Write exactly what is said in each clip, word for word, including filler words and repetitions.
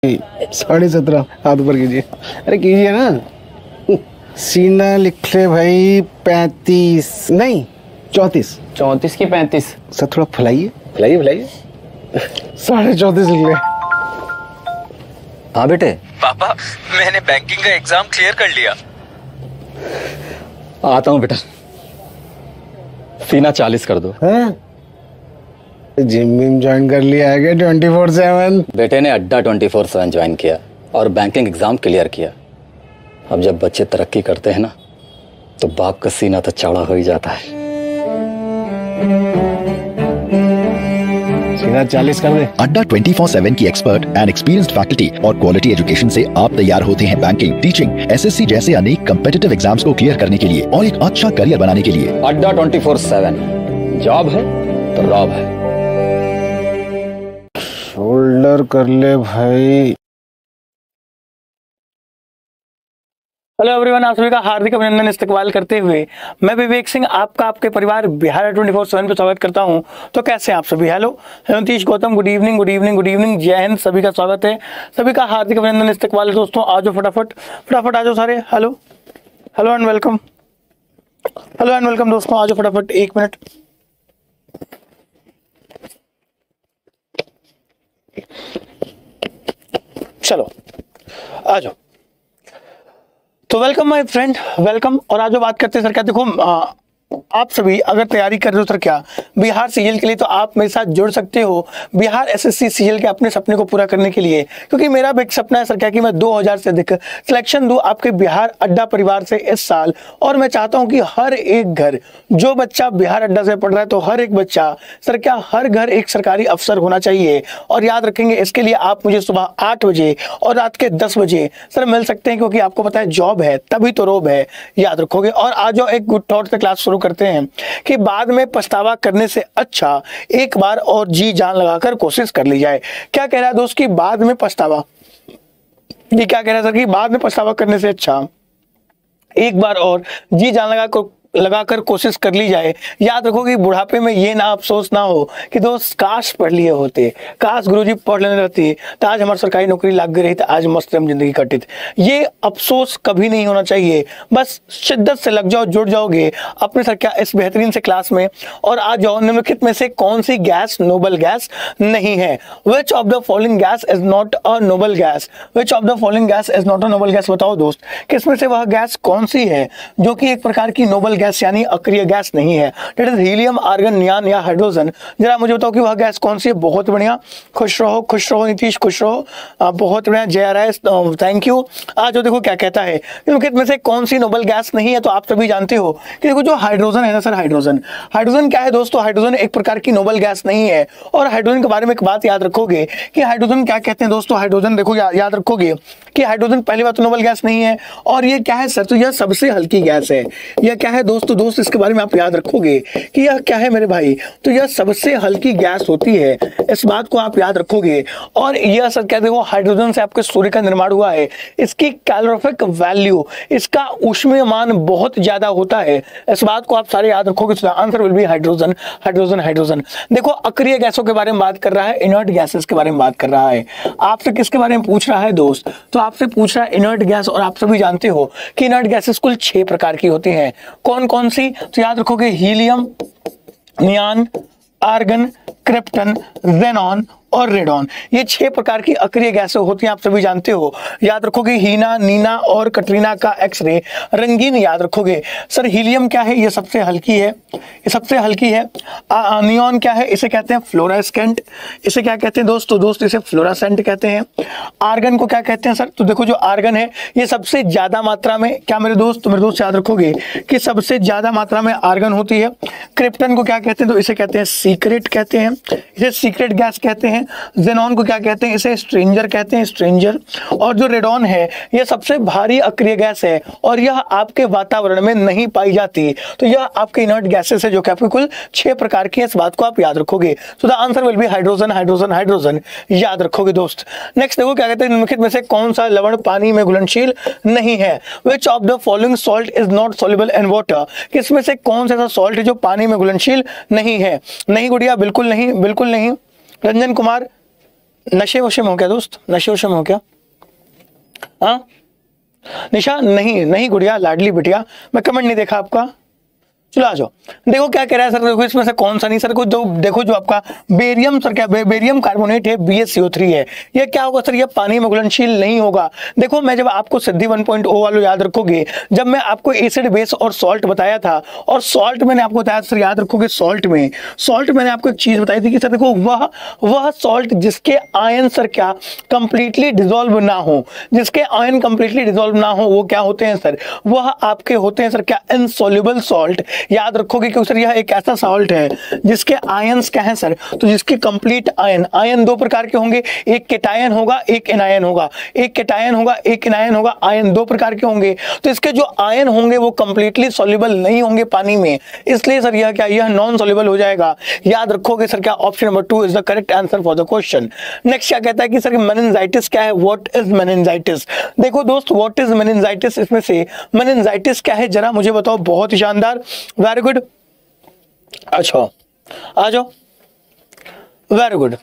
साढ़े सत्रह, हाथ ऊपर कीजिए। अरे कीजिए ना। सीना लिख ले भाई, पैंतीस नहीं चौंतीस। चौंतीस की पैंतीस। सर थोड़ा फुलाइए फुलाइए फुलाइए। साढ़े चौंतीस लिख ले। हाँ बेटे। पापा मैंने बैंकिंग का एग्जाम क्लियर कर लिया। आता हूँ बेटा। सीना चालीस कर दो। हाँ? जिम विम ज्वाइन कर लिया है क्या ट्वेंटी फोर सेवन? बेटे ने अड्डा ट्वेंटी फोर सेवन ज्वाइन किया और बैंकिंग एग्जाम क्लियर किया। अब जब बच्चे तरक्की करते हैं ना तो बाप का सीना तो चौड़ा हो ही जाता है। सीना चालीस कर दे। अड्डा ट्वेंटी फोर सेवन की एक्सपर्ट एंड एक्सपीरियंस्ड फैकल्टी और क्वालिटी एजुकेशन से आप तैयार होते हैं बैंकिंग, टीचिंग, एसएससी जैसे अनेक कम्पिटिटिव एग्जाम्स को क्लियर करने के लिए और एक अच्छा करियर बनाने के लिए। अड्डा ट्वेंटी फोर सेवन, जॉब है तो रॉब है। शोल्डर कर ले भाई। हेलो एवरीवन, आप सभी का हार्दिक अभिनंदन इस्तकबाल करते हुए मैं विवेक सिंह आपका आपके परिवार बिहार ट्वेंटी फोर सेवन पे स्वागत करता हूं। तो कैसे हैं आप सभी? Hello Nitish Gautam, good evening good evening good evening, जय हिंद, सभी का स्वागत है, सभी का हार्दिक अभिनंदन इस्तकबाल है। दोस्तों आ जाओ फटाफट फटाफट आ जाओ सारे। Hello hello and welcome, hello and welcome दोस्तों, आ जाओ फटाफट। एक मिनट, चलो आ जाओ। तो वेलकम माय फ्रेंड, वेलकम। और आज जो बात करते हैं सर, क्या देखो आ, आप सभी अगर तैयारी कर रहे हो सर क्या बिहार सीजीएल के लिए, तो आप मेरे साथ जुड़ सकते हो बिहार एसएससी सीजीएल के अपने सपने को पूरा करने के लिए। क्योंकि मेरा भी एक सपना है सर क्या कि मैं दो हज़ार से अधिक सिलेक्शन दूं आपके बिहार अड्डा परिवार से इस साल। और मैं चाहता हूं कि हर एक घर, जो बच्चा बिहार अड्डा से पढ़ रहा है तो हर एक बच्चा सर क्या हर घर एक सरकारी अफसर होना चाहिए। और याद रखेंगे इसके लिए आप मुझे सुबह आठ बजे और रात के दस बजे सर मिल सकते हैं, क्योंकि आपको पता है जॉब है तभी तो रोब है, याद रखोगे। और आज जो एक गुड थॉट से क्लास शुरू करते हैं कि बाद में पछतावा करने से अच्छा एक बार और जी जान लगाकर कोशिश कर ली जाए। क्या कह रहा है दोस्त कि बाद में पछतावा, ये क्या कह रहा है सर कि बाद में पछतावा करने से अच्छा एक बार और जी जान लगाकर लगाकर कोशिश कर ली जाए। याद रखो कि बुढ़ापे में ये ना अफसोस ना हो कि दोस्त काश पढ़ लिए होते, काश गुरुजी पढ़ लेने रहती तो आज हमारी सरकारी नौकरी लग गई रही तो आज मस्त हम जिंदगी कटी। ये अफसोस कभी नहीं होना चाहिए। बस शिद्दत से लग जाओ, जुड़ जाओगे अपने सर क्या इस बेहतरीन से क्लास में। और आज जाओ निम्नलिखित में से कौन सी गैस नोबल गैस नहीं है? Which of the following gas is not a noble gas? Which of the following gas is not a noble gas? बताओ दोस्त, किसमें से वह गैस कौन सी है जो कि एक प्रकार की नोबल गैस यानी अक्रिय गैस नहीं है? That is helium, argon, neon या हाइड्रोजन। जरा मुझे बताओ कि वह गैस कौन सी है? बहुत बढ़िया, खुश रहो खुश रहो नीतीश, खुश रहो, बहुत बढ़िया, जय राय, थैंक यू। आज देखो क्या कहता है निम्नलिखित में से कौन सी नोबल गैस नहीं है? तो आप सभी जानते हो कि देखो जो हाइड्रोजन है ना सर, हाइड्रोजन हाइड्रोजन क्या है दोस्तों? हाइड्रोजन एक प्रकार की नोबल गैस नहीं है। और हाइड्रोजन के बारे में एक बात याद रखोगे कि हाइड्रोजन क्या कहते हैं दोस्तों? हाइड्रोजन देखो या, याद रखोगे कि हाइड्रोजन पहली बात तो नोबल गैस नहीं है। और ये क्या है सर? तो यह सबसे हल्की गैस है। यह क्या है दोस्तों? दोस्त इसके बारे में आप याद रखोगे कि यह क्या है मेरे भाई? तो यह सबसे हल्की गैस होती है, इस बात को आप याद रखोगे। और यह सर क्या देखो हाइड्रोजन से आपके सूर्य का निर्माण हुआ है। इसकी कैलोरीफिक वैल्यू, इसका ऊष्मीय मान बहुत ज्यादा होता है, इस बात को आप सारे याद रखोगे। तो answer will be hydrogen, hydrogen, hydrogen. देखो अक्रिय गैसों के बारे में बात कर रहा है, इनर्ट गैसेस के बारे में बात कर रहा है। आपसे किसके बारे में पूछ रहा है दोस्त? तो आपसे पूछ रहा है इनर्ट गैस। और आप सभी जानते हो कि इनर्ट गैसेस कुल छह प्रकार की होती हैं। कौन कौन सी? तो याद रखोगे helium, neon, argon, krypton, xenon और रेडॉन। ये छह प्रकार की अक्रिय गैसें होती हैं, आप सभी जानते हो। याद रखोगे हीना, नीना और कटरीना का एक्सरे रंगीन याद रखोगे। सर हीलियम क्या है? ये सबसे हल्की है, ये सबसे हल्की है। नियॉन क्या है? इसे कहते हैं फ्लोरेस्केंट। इसे क्या कहते हैं दोस्त? तो दोस्त इसे फ्लोरासेंट कहते हैं। आर्गन को क्या कहते हैं सर? तो देखो जो आर्गन है ये सबसे ज्यादा मात्रा में, क्या मेरे दोस्त? तो मेरे दोस्त याद रखोगे कि सबसे ज्यादा मात्रा में आर्गन होती है। क्रिप्टन को क्या कहते हैं? तो इसे कहते हैं सीक्रेट कहते हैं, इसे सीक्रेट गैस कहते हैं। ज़ेनॉन को क्या कहते हैं? इसे स्ट्रेंजर कहते हैं, स्ट्रेंजर। और जो रेडॉन है यह सबसे भारी अक्रिय गैस है और यह आपके वातावरण में नहीं पाई जाती। तो यह आपके इनर्ट गैसेस है जो कि आपके कुल छह प्रकार की है, इस बात को आप याद रखोगे। So the answer will be hydrogen, hydrogen, hydrogen, याद रखोगे दोस्त। नेक्स्ट देखो क्या कहते हैं निम्नलिखित में से कौन सा लवण पानी में घुलनशील नहीं है? Which of the following salt is not soluble in water? किसमें से कौन सा ऐसा सॉल्ट है जो पानी में घुलनशील नहीं है? नहीं गुड़िया, बिल्कुल नहीं, बिल्कुल नहीं। रंजन कुमार, नशे वशे में हो क्या दोस्त, नशे वशे में हो क्या? हाँ निशा, नहीं नहीं गुड़िया, लाडली बिटिया, मैं कमेंट नहीं देखा आपका। चलो आ जाओ, देखो क्या कह रहा है सर, देखो इसमें से कौन सा नहीं सर, को जो देखो जो आपका बेरियम सर क्या बे, बेरियम कार्बोनेट है, B S C O three है, ये क्या होगा सर, ये पानी में घुलनशील नहीं होगा। देखो मैं जब आपको सिद्धि वन पॉइंट ओ वालों याद रखोगे, जब मैं आपको एसिड बेस और सॉल्ट बताया था, और सॉल्ट मैंने आपको बताया सर, याद रखोगे सॉल्ट में सॉल्ट मैंने आपको एक चीज बताई थी कि सर देखो वह वह सॉल्ट जिसके आयन सर क्या कंप्लीटली डिजोल्व ना हो, जिसके आयन कंप्लीटली डिजोल्व ना हो, वो क्या होते हैं सर, वह आपके होते हैं सर क्या इनसॉल्युबल सॉल्ट। याद रखोगे क्योंकि सर यह एक ऐसा सॉल्ट है जिसके आयंस क्या हैं सर, तो जिसके कंप्लीट आयन आयन दो प्रकार के होंगे, एक केटायन होगा एक एनायन होगा, एक केटायन होगा एक एनायन होगा, आयन दो प्रकार के होंगे। तो इसके जो आयन होंगे वो कंप्लीटली सॉल्युबल नहीं होंगे पानी में, इसलिए सर यह क्या, यह नॉन सॉल्युबल हो जाएगा। याद रखोगे सर क्या, option number two is the correct answer for the question. Next क्या कहता है कि सर मेनिंजाइटिस क्या है, व्हाट इज मेनिंजाइटिस। देखो दोस्त व्हाट इज मेनिंजाइटिस, इसमें से मेनिंजाइटिस क्या है जरा मुझे बताओ। बहुत ही शानदार, वेरी गुड, अच्छा आ जाओ, वेरी गुड।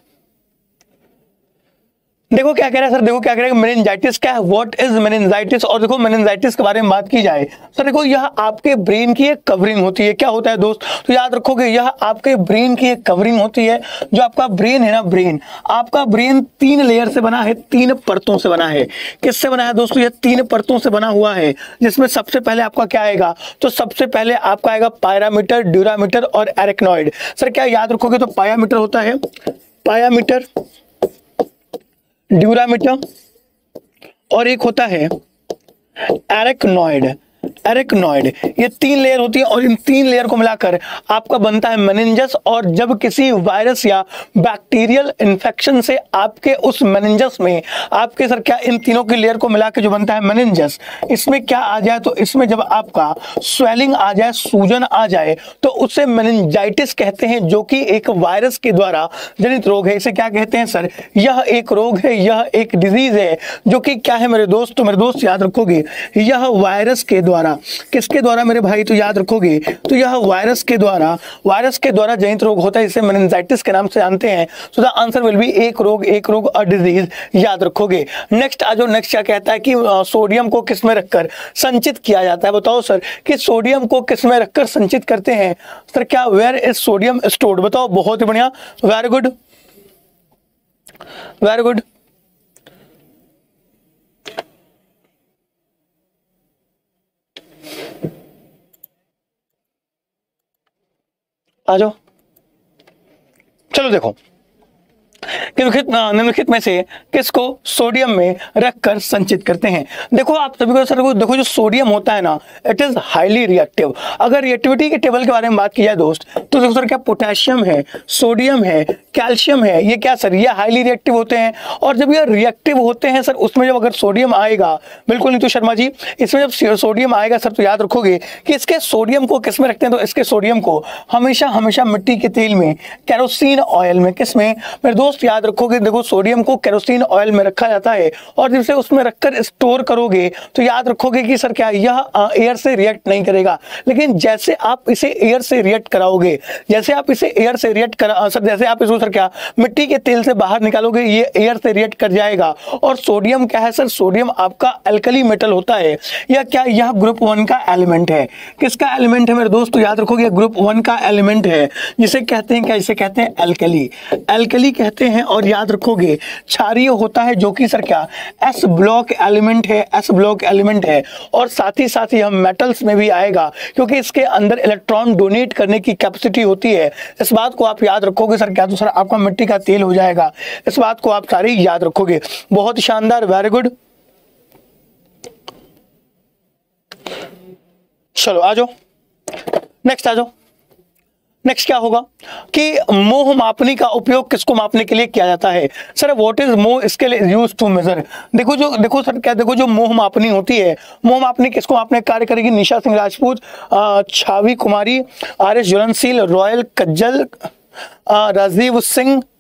देखो क्या कह रहा है सर, देखो क्या कह रहा है, मेनिंजाइटिस क्या है, व्हाट इज मेनिंजाइटिस। और देखो मेनिंजाइटिस के बारे में बात की जाए सर, देखो यह आपके ब्रेन की एक कवरिंग होती है। क्या होता है दोस्त, तो याद रखोगे यह आपके ब्रेन की एक कवरिंग होती है। जो आपका ब्रेन है ना, ब्रेन आपका ब्रेन तीन लेयर से बना है, तीन परतों से बना है। किससे बना है दोस्तों, यह तीन परतों से बना हुआ है, जिसमें सबसे पहले आपका क्या आएगा, तो सबसे पहले आपका आएगा पायरामीटर, ड्यूरामीटर और एरेक्नॉइड। सर क्या याद रखोगे, तो पायरामीटर होता है, पायरामीटर, ड्यूरामीटर और एक होता है एरेक्नॉइड। एरेक्नॉइड ये तीन लेयर होती है, और इन तीन लेयर को मिलाकर आपका बनता है मेनिंजस। और जब किसी वायरस या बैक्टीरियल इन्फेक्शन से आपके उस मेनिंजस में आपके सर क्या इन तीनों की लेयर को मिलाकर जो बनता है मेनिंजस, इसमें क्या आ जाए, तो इसमें जब आपका स्वेलिंग आ जाए, सूजन आ जाए, तो उसे मेनिंजाइटिस कहते हैं, जो कि एक वायरस के द्वारा जनित रोग है। इसे क्या कहते हैं सर, यह एक रोग है, यह एक डिजीज है, जो कि क्या है मेरे दोस्त, तो मेरे दोस्त याद रखोगे यह वायरस के द्वारा, किसके द्वारा मेरे भाई, तो याद रखोगे तो यह वायरस के द्वारा वायरस के द्वारा जनित रोग होता है, इसे मेनिंजाइटिस के नाम से जानते हैं। So the answer will be एक रोग, एक रोग अ डिजीज, याद रखोगे। नेक्स्ट आ जाओ, नेक्स्ट क्या कहता है कि सोडियम को किस में रखकर संचित किया जाता है। बताओ सर कि सोडियम को किस में रखकर संचित करते हैं सर, क्या वेयर इज सोडियम स्टोर्ड। बताओ, बहुत ही बढ़िया, वेरी गुड, वेरी गुड। आ जाओ, चलो देखो निम्नलिखित निम्नलिखित में से किसको सोडियम में रखकर संचित करते हैं। देखो आप सभी को सर को देखो, जो सोडियम होता है ना, इट इज हाईली रिएक्टिव। अगर रिएक्टिविटी के टेबल के बारे में बात की जाए दोस्त, तो देखो सर क्या पोटेशियम है, सोडियम है, कैल्शियम है, ये क्या सर, ये हाईली रिएक्टिव होते हैं। और जब ये रिएक्टिव होते हैं सर, उसमें जब अगर सोडियम आएगा, बिल्कुल नीतू शर्मा जी, इसमें जब सोडियम आएगा सर, तो याद रखोगे कि इसके सोडियम को किस में रखते हैं, तो इसके सोडियम को हमेशा हमेशा मिट्टी के तेल में, केरोसिन ऑयल में, किस में मेरे दोस्त याद रखोगे, देखो सोडियम को केरोसिन ऑयल में रखा जाता है, और जब से उसमें रखकर स्टोर करोगे तो याद रखोगे कि सर क्या यह एयर से रिएक्ट नहीं करेगा। लेकिन जैसे आप इसे एयर से रिएक्ट कराओगे, जैसे आप इसे एयर से रिएक्ट करा सर जैसे आप इसको सर क्या मिट्टी के तेल से बाहर निकालोगे, ये एयर से रिएक्ट कर जाएगा। और सोडियम क्या है सर, सोडियम आपका अल्कली मेटल होता है। यह क्या, यह ग्रुप वन का एलिमेंट है। किसका एलिमेंट है मेरे दोस्तों, याद रखोगे ग्रुप वन का एलिमेंट है, जिसे कहते हैं क्या, इसे कहते हैं एल्कली, एल्कली कहते हैं। और याद रखोगे क्षारीय होता है, जो कि सर क्या एस ब्लॉक एलिमेंट है, एस ब्लॉक एलिमेंट है। और साथ ही साथ यह मेटल्स में भी आएगा, क्योंकि इसके अंदर इलेक्ट्रॉन डोनेट करने की कैपेसिटी होती है। इस बात को आप याद रखोगे सर क्या, तो सर आपका मिट्टी का तेल हो जाएगा। इस बात को आप सारे याद रखोगे, बहुत शानदार, वेरी गुड। चलो आ जाओ, नेक्स्ट आ जाओ। नेक्स्ट क्या होगा कि मोह मापनी का उपयोग किसको मापने के लिए किया जाता है। सर व्हाट इज मोह, इसके लिए यूज टू मेजर। देखो जो देखो सर क्या, देखो जो मोह मापनी होती है, मोह मापनी किसको मापने का कार्य करेगी, निशा सिंह राजपूत, छावी कुमारी, आर एस ज्वलनशील, रॉयल कज्जल, राजीव सिंह,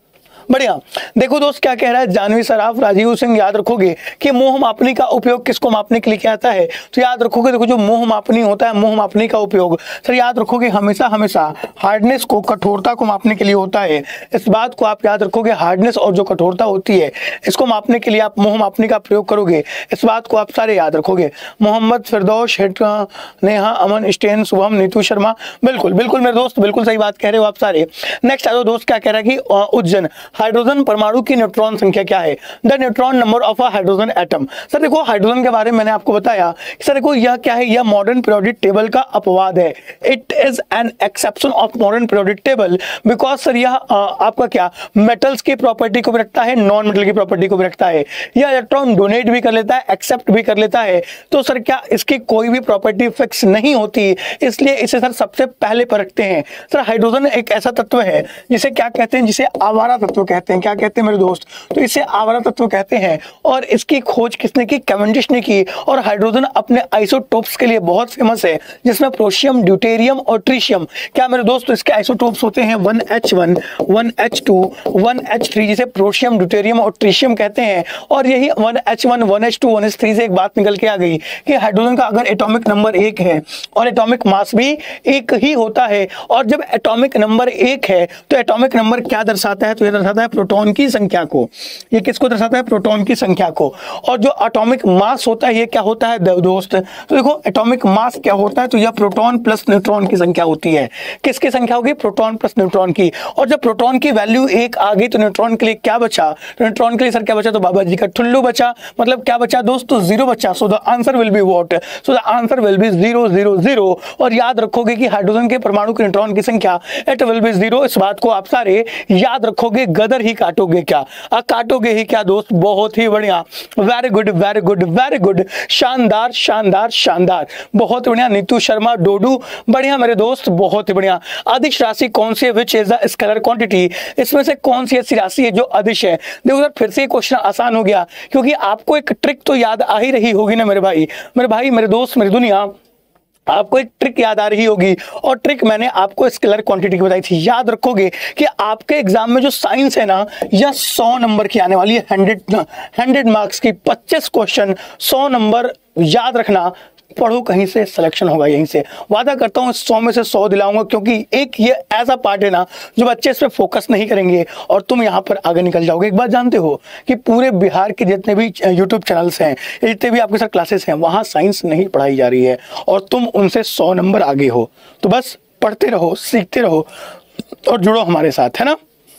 बढ़िया। देखो दोस्त क्या कह रहा है जानवी सराफ, राजीव सिंह, याद रखोगे कि मोह मापनी का उपयोग किसको मापने के लिए किया जाता है? तो याद रखोगे देखो जो मोह मापनी होता है, मोह मापनी का उपयोग सर याद रखोगे हमेशा हमेशा हार्डनेस को, कठोरता को मापने के लिए होता है। इस बात को आप याद रखोगे, हार्डनेस और जो कठोरता होती है इसको मापने के लिए आप मोह मापनी का प्रयोग करोगे। इस बात को आप सारे याद रखोगे। मोहम्मद फिरदौस, नेहा, अमन, स्टेन, शुभम, नीतू शर्मा, बिल्कुल बिल्कुल मेरे दोस्त बिल्कुल सही बात कह रहे हो आप सारे। नेक्स्ट आ जाओ दोस्त, क्या कह रहा है कि उज्जैन हाइड्रोजन परमाणु की न्यूट्रॉन संख्या क्या है? The neutron number of a hydrogen atom. Sir देखो हाइड्रोजन के बारे में मैंने आपको बताया। सर देखो यह क्या है, यह मॉडर्न पीरियोडिक टेबल का अपवाद है। It is an exception of modern periodic table because sir यह आपका क्या मेटल्स की प्रॉपर्टी को भी रखता है, नॉन मेटल की प्रॉपर्टी को भी रखता है। यह इलेक्ट्रॉन डोनेट भी कर लेता है, एक्सेप्ट भी कर लेता है। तो सर क्या इसकी कोई भी प्रॉपर्टी फिक्स नहीं होती, इसलिए इसे सर सबसे पहले पर रखते हैं। सर हाइड्रोजन एक ऐसा तत्व है जिसे क्या कहते हैं, जिसे आवारा तत्व कहते हैं। क्या कहते हैं मेरे दोस्त? तो इसे आवारा तत्व कहते हैं। और इसकी खोज किसने की? कैवेंडिश ने की। और हाइड्रोजन अपने आइसोटोप्स के लिए बहुत फेमस है, जिसमें प्रोशियम, ड्यूटेरियम और ट्रिशियम। क्या मेरे दोस्त? इसके आइसोटोप्स होते हैं one H one, one H two, one H three, जिसे प्रोशियम, ड्यूटेरियम और ट्रिशियम कहते हैं। और यही one H one, one H two, one H three से एक बात निकल के आ गई कि हाइड्रोजन का अगर एटॉमिक नंबर एक है और एटॉमिक मास भी एक ही होता है, और जब एटॉमिक नंबर एक है तो एटॉमिक नंबर क्या दर्शाता है? तो यह दर्शाता है प्रोटॉन की संख्या को। ये किसको दर्शाता है? प्रोटॉन की संख्या को। और जो एटॉमिक मास होता है ये क्या होता है दोस्त? तो देखो एटॉमिक मास क्या होता है? तो यह प्रोटॉन प्लस न्यूट्रॉन की संख्या होती है। किसकी संख्या होगी? प्रोटॉन प्लस न्यूट्रॉन की। और जब प्रोटॉन की वैल्यू एक आ गई तो न्यूट्रॉन के लिए क्या बचा? तो न्यूट्रॉन के लिए सर क्या बचा? तो बाबा जी का ठुल्लू बचा। मतलब क्या बचा दोस्त? तो जीरो बचा। So the answer will be what? So the answer will be zero zero zero. और याद रखोगे कि हाइड्रोजन के परमाणु के न्यूट्रॉन की संख्या इट विल बी जीरो। इस बात को आप सारे याद रखोगे। गदर ही काटोगे क्या? आ, काटोगे ही क्या दोस्त? बहुत ही बढ़िया, very good very good very good, शानदार शानदार शानदार, बहुत बढ़िया। नीतू शर्मा, डोडू, बढ़िया मेरे दोस्त, बहुत ही बढ़िया। अदिश राशि कौन सी है? Which is the scalar quantity? इसमें से कौन सी ऐसी राशि है जो अदिश है? देखो सर फिर से क्वेश्चन आसान हो गया, क्योंकि आपको एक ट्रिक तो याद आ ही रही होगी ना मेरे भाई, मेरे भाई, मेरे दोस्त, मेरी दुनिया, आपको एक ट्रिक याद आ रही होगी। और ट्रिक मैंने आपको स्केलर क्वांटिटी की बताई थी। याद रखोगे कि आपके एग्जाम में जो साइंस है ना, यह सौ नंबर की आने वाली है, हंड्रेड हंड्रेड मार्क्स की, पच्चीस क्वेश्चन, सौ नंबर। याद रखना, पढ़ो कहीं से, सिलेक्शन होगा यहीं से। वादा करता हूँ सौ में से सौ दिलाऊंगा, क्योंकि एक ये ऐसा पार्ट है ना जो बच्चे इस पर फोकस नहीं करेंगे और तुम यहाँ पर आगे निकल जाओगे। एक बात जानते हो कि पूरे बिहार के जितने भी यूट्यूब चैनल्स हैं, जितने भी आपके साथ क्लासेस हैं, वहाँ साइंस नहीं पढ़ाई जा रही है और तुम उनसे सौ नंबर आगे हो। तो बस पढ़ते रहो, सीखते रहो और जुड़ो हमारे साथ, है ना।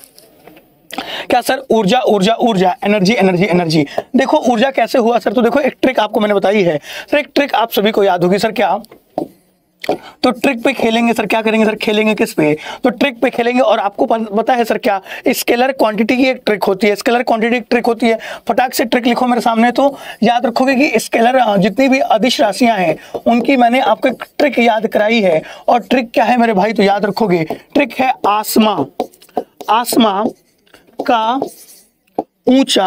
क्या सर? ऊर्जा ऊर्जा ऊर्जा, एनर्जी एनर्जी एनर्जी। देखो ऊर्जा कैसे हुआ सर? तो देखो एक ट्रिक आपको मैंने बताई है सर, एक ट्रिक आप सभी को याद होगी सर। क्या? तो ट्रिक पे खेलेंगे सर। क्या करेंगे सर? खेलेंगे किस पे? तो ट्रिक पे खेलेंगे। और आपको पता है सर क्या, स्केलर क्वांटिटी की एक ट्रिक होती है, स्केलर क्वांटिटी एक ट्रिक होती है। फटाक से ट्रिक लिखो मेरे सामने। तो याद रखोगे कि स्केलर जितनी भी अदिश राशियां हैं उनकी मैंने आपको एक ट्रिक याद कराई है। और ट्रिक क्या है मेरे भाई? तो याद रखोगे ट्रिक है आसमा। आसमा का ऊंचा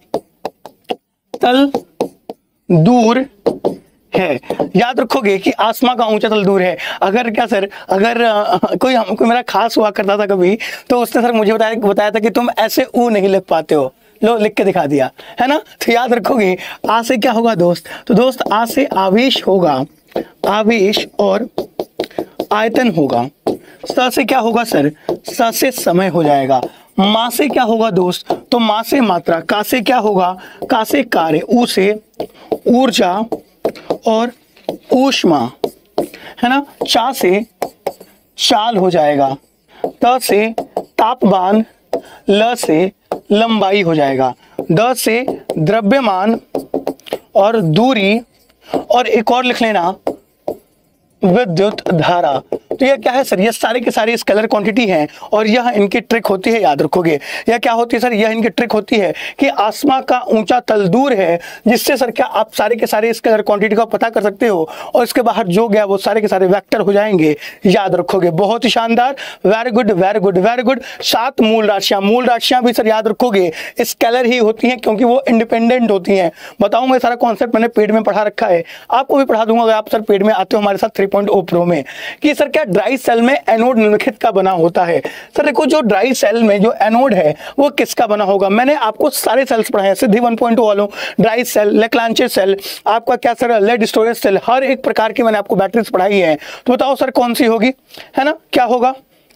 तल दूर है। याद रखोगे कि आसमां का ऊंचा तल दूर है। अगर क्या सर, अगर आ, कोई हम कोई मेरा खास हुआ करता था कभी, तो उसने सर मुझे बताया बताया था कि तुम ऐसे ऊ नहीं लिख पाते हो, लो लिख के दिखा दिया, है ना। तो याद रखोगे आ से क्या होगा दोस्त? तो दोस्त आ से आवेश होगा, आवेश और आयतन होगा। स से क्या होगा सर? स से समय हो जाएगा। मां से क्या होगा दोस्त? तो मां से मात्रा। का से क्या होगा? का से कार्य। ऊ से ऊर्जा और ऊष्मा, है ना। चा से चाल हो जाएगा। त से तापमान। ल से लंबाई हो जाएगा। द से द्रव्यमान और दूरी। और एक और लिख लेना, विद्युत धारा। तो यह क्या है सर? ये सारे के सारे स्केलर क्वांटिटी हैं और यह इनकी ट्रिक होती है। याद रखोगे यह क्या होती है सर? यह इनकी ट्रिक होती है कि आसमां का ऊंचा तल दूर है, जिससे सर क्या आप सारे के सारे स्केलर क्वांटिटी का पता कर सकते हो और इसके बाहर जो गया वो सारे के सारे वेक्टर हो जाएंगे। याद रखोगे, बहुत ही शानदार, very good very good very good. सात मूल राशियां, मूल राशियां भी सर याद रखोगे स्केलर ही होती हैं, क्योंकि वो इंडिपेंडेंट होती हैं। बताऊंगा सारा कॉन्सेप्ट मैंने पेड में पढ़ा रखा है, आपको भी पढ़ा दूंगा अगर आप सर पेड में आते हो हमारे साथ थ्री पॉइंट ओ प्रो में, कि सर क्या ड्राई सेल में एनोड निम्नलिखित का बना होता है। सर देखो जो ड्राई सेल में जो एनोड है वो किसका बना होगा, मैंने आपको सारे सेल्स पढ़ाए हैं, सिद्धि वन पॉइंट टू वालों, ड्राई सेल, लेक्लांचे सेल, आपका क्या सर लेड स्टोरेज सेल, हर एक प्रकार की मैंने आपको बैटरीज पढ़ाई है। तो बताओ सर कौन सी होगी, है ना, क्या होगा।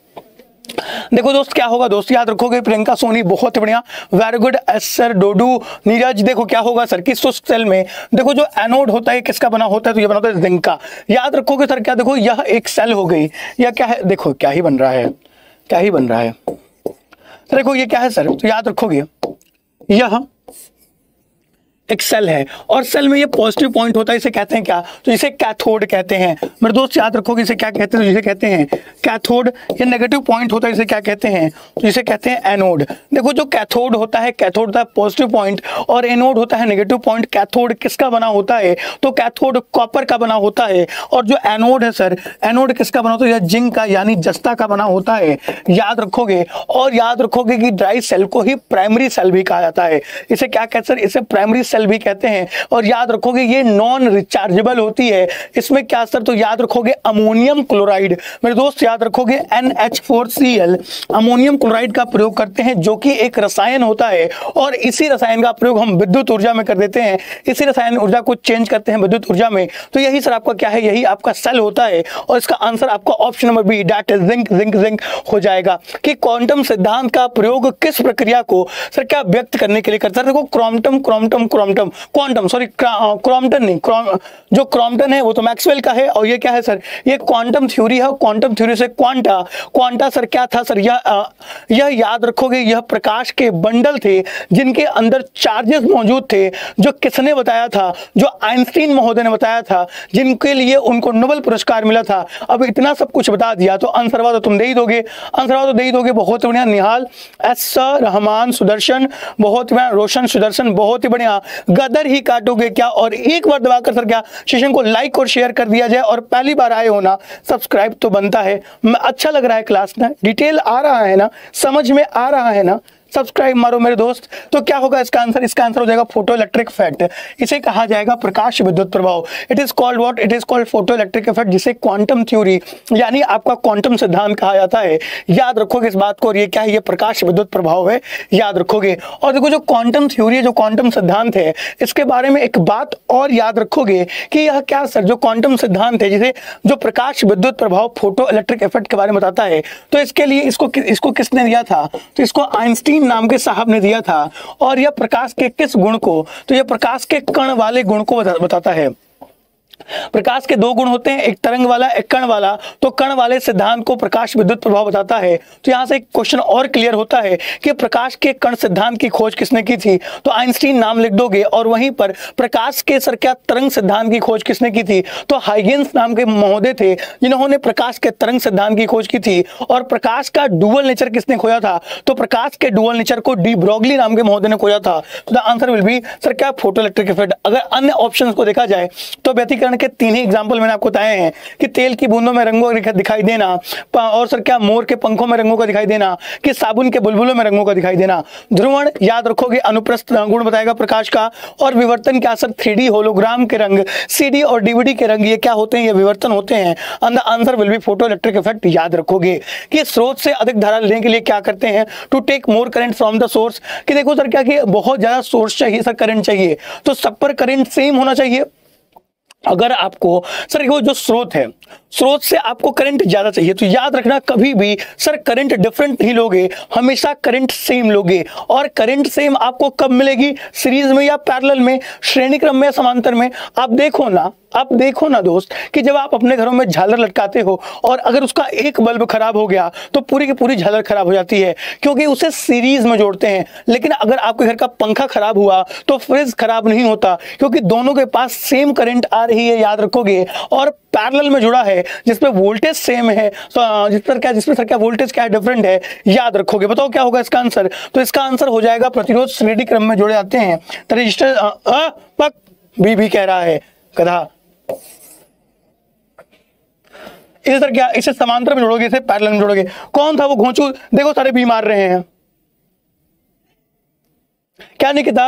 देखो दोस्त क्या होगा, दोस्त याद रखोगे, प्रियंका सोनी बहुत बढ़िया, very good, yes sir, Dodu, Neeraj, देखो क्या होगा सर कि शुष्क सेल में देखो जो एनोड होता है किसका बना होता है, तो ये बना होता है जिंक का। याद रखोगे सर क्या, देखो यह एक सेल हो गई, यह क्या है, देखो क्या ही बन रहा है, क्या ही बन रहा है, देखो ये क्या है सर, तो याद रखोगे यह एक सेल है और सेल में ये पॉजिटिव पॉइंट होता है, इसे कहते हैं क्या, तो इसे कैथोड कहते हैं। मेरे दोस्त याद रखोगे इसे क्या कहते हैं, तो इसे कहते हैं कैथोड। ये नेगेटिव पॉइंट होता है, इसे क्या कहते हैं, तो इसे कहते हैं एनोड। देखो जो कैथोड होता है, कैथोड होता है पॉजिटिव पॉइंट और एनोड होता है नेगेटिव पॉइंट। कैथोड किसका बना होता है, तो कैथोड कॉपर का बना होता है और जो एनोड है सर, एनोड किसका बना होता है, जिंक का यानी जस्ता का बना होता है, याद रखोगे। और याद रखोगे कि ड्राई सेल को ही प्राइमरी सेल भी कहा जाता है, इसे क्या कहते हैं सर, इसे प्राइमरी सेल भी कहते हैं। और याद रखोगे ये नॉन रिचार्जेबल होती है, इसमें क्या सर, तो याद रखोगे अमोनियम क्लोराइड, मेरे दोस्त याद रखोगे N H four C L, ammonium chloride का प्रयोग करते हैं जो कि एक रसायन होता है और इसी रसायन का प्रयोग हम विद्युत ऊर्जा में कर देते हैं, इसी रसायन ऊर्जा को चेंज करते हैं विद्युत ऊर्जा में। तो यही सर आपका क्या है, यही आपका सेल होता है और इसका आंसर आपका option number B that is zinc, zinc, zinc हो जाएगा। कि क्वांटम सिद्धांत का प्रयोग किस प्रक्रिया को सर क्या व्यक्त करने के लिए करता है, देखो क्रोमटम, क्रोमटम, क्रोमटम, क्वांटम, सॉरी क्रॉम्पटन नहीं, जो क्रॉम्पटन है वो तो मैक्सवेल का है और ये क्या है सर, ये क्वांटम थ्योरी है। क्वांटम थ्योरी से क्वांटा, क्वांटा सर क्या था सर, यह यह याद रखोगे यह प्रकाश के बंडल थे जिनके अंदर चार्जेस मौजूद थे, जो किसने बताया था, जो आइंस्टीन महोदय ने बताया था, जिनके लिए उनको नोबेल पुरस्कार मिला था। अब इतना सब कुछ बता दिया तो आंसरवा तो तुम दे ही दोगे, आंसरवा तो दे ही दोगे। बहुत बढ़िया निहाल, एस रहमान, सुदर्शन बहुत बढ़िया, रोशन सुदर्शन बहुत ही बढ़िया, गदर ही काटोगे क्या। और एक बार दबाकर सर क्या सेशन को लाइक और शेयर कर दिया जाए और पहली बार आए हो ना सब्सक्राइब तो बनता है। अच्छा लग रहा है क्लास ना, डिटेल आ रहा है ना, समझ में आ रहा है ना, सब्सक्राइब मारो मेरे दोस्त। तो क्या होगा इसका आंसर, इसका आंसर हो जाएगा फोटो इलेक्ट्रिक इफेक्ट, इसे कहा जाएगा प्रकाश विद्युत प्रभाव। It is called what, it is called photoelectric effect, जिसे क्वांटम थ्योरी यानी आपका क्वांटम सिद्धांत कहा जाता है। याद रखोगे इस बात को, और ये क्या है, ये प्रकाश विद्युत प्रभाव है, याद रखोगे। और देखो जो क्वांटम थ्योरी है, जो क्वांटम सिद्धांत है, इसके बारे में एक बात और याद रखोगे कि यह क्या सर, जो क्वांटम सिद्धांत है, जिसे जो प्रकाश विद्युत प्रभाव फोटो इलेक्ट्रिक इफेक्ट के बारे में बताता है, तो इसके लिए इसको इसको किसने दिया था, तो इसको आइंस्टीन नाम के साहब ने दिया था। और यह प्रकाश के किस गुण को, तो यह प्रकाश के कण वाले गुण को बताता है। प्रकाश के दो गुण होते हैं, एक तरंग वाला, एक कण वाला। तो कण वाले सिद्धांत को प्रकाश विद्युत प्रभाव बताता है। तो यहां से एक क्वेश्चन और क्लियर होता है कि प्रकाश के कण सिद्धांत की खोज किसने की थी, तो आइंस्टीन नाम लिख दोगे। और वहीं पर प्रकाश के सर क्या तरंग सिद्धांत की खोज किसने की थी, तो हाइगेंस नाम के महोदय थे जिन्होंने प्रकाश के तरंग सिद्धांत की खोज की थी। और प्रकाश का डुअल नेचर किसने खोजा था, तो प्रकाश के डुअल नेचर को डी ब्रोगली नाम के महोदय ने खोजा था। तो the answer will be sir क्या फोटो इलेक्ट्रिक इफेक्ट। अगर अन्य ऑप्शंस को देखा जाए तो व्यतिकरण के तीन ही एग्जांपल मैंने आपको बताए हैं कि तेल की बूंदों में रंगों का दिखाई देना, और सर क्या मोर के पंखों में रंगों का दिखाई देना, कि साबुन के बुलबुलों में रंगों का दिखाई देना। ध्रुवण याद रखोगे अनुप्रस्थ गुण बताएगा प्रकाश का। और विवर्तन क्या सर, थ्री डी होलोग्राम के रंग, सीडी और डीवीडी के रंग, ये क्या होते हैं, ये विवर्तन होते हैं। And the answer will be photoelectric effect. याद रखोगे कि स्रोत से अधिक धारा लेने के लिए क्या करते हैं, to take more current from the source. कि देखो सर क्या कि बहुत ज्यादा सोर्स चाहिए सर, करंट चाहिए, तो सब पर करंट सेम होना चाहिए। अगर आपको सर वो जो स्रोत है, स्रोत से आपको करंट ज्यादा चाहिए, तो याद रखना कभी भी सर करंट डिफरेंट नहीं लोगे, हमेशा करंट सेम लोगे। और करंट सेम आपको कब मिलेगी, सीरीज में या पैरेलल में, श्रेणी क्रम में या समांतर में। आप देखो ना, आप देखो ना दोस्त कि जब आप अपने घरों में झालर लटकाते हो और अगर उसका एक बल्ब खराब हो गया तो पूरी की पूरी झालर खराब हो जाती है, क्योंकि उसे सीरीज में जोड़ते हैं। लेकिन अगर आपके घर का पंखा खराब हुआ तो फ्रिज खराब नहीं होता, क्योंकि दोनों के पास सेम करंट आ रही है, याद रखोगे। और पैरेलल में जुड़ा है जिसमें वोल्टेज सेम है, जिस पर क्या जिसमें सर क्या वोल्टेज क्या डिफरेंट है, याद रखोगे। बताओ क्या होगा इसका आंसर, तो इसका आंसर हो जाएगा प्रतिरोध श्रेणी क्रम में जोड़े जाते हैं। तो रजिस्टर पक बी भी कह रहा है गधा। इसे सर क्या, इसे समांतर में जोड़ोगे, इसे पैरेलल में जोड़ोगे। कौन था वो घोंचू, देखो सारे भी मार रहे हैं। क्या निकिता,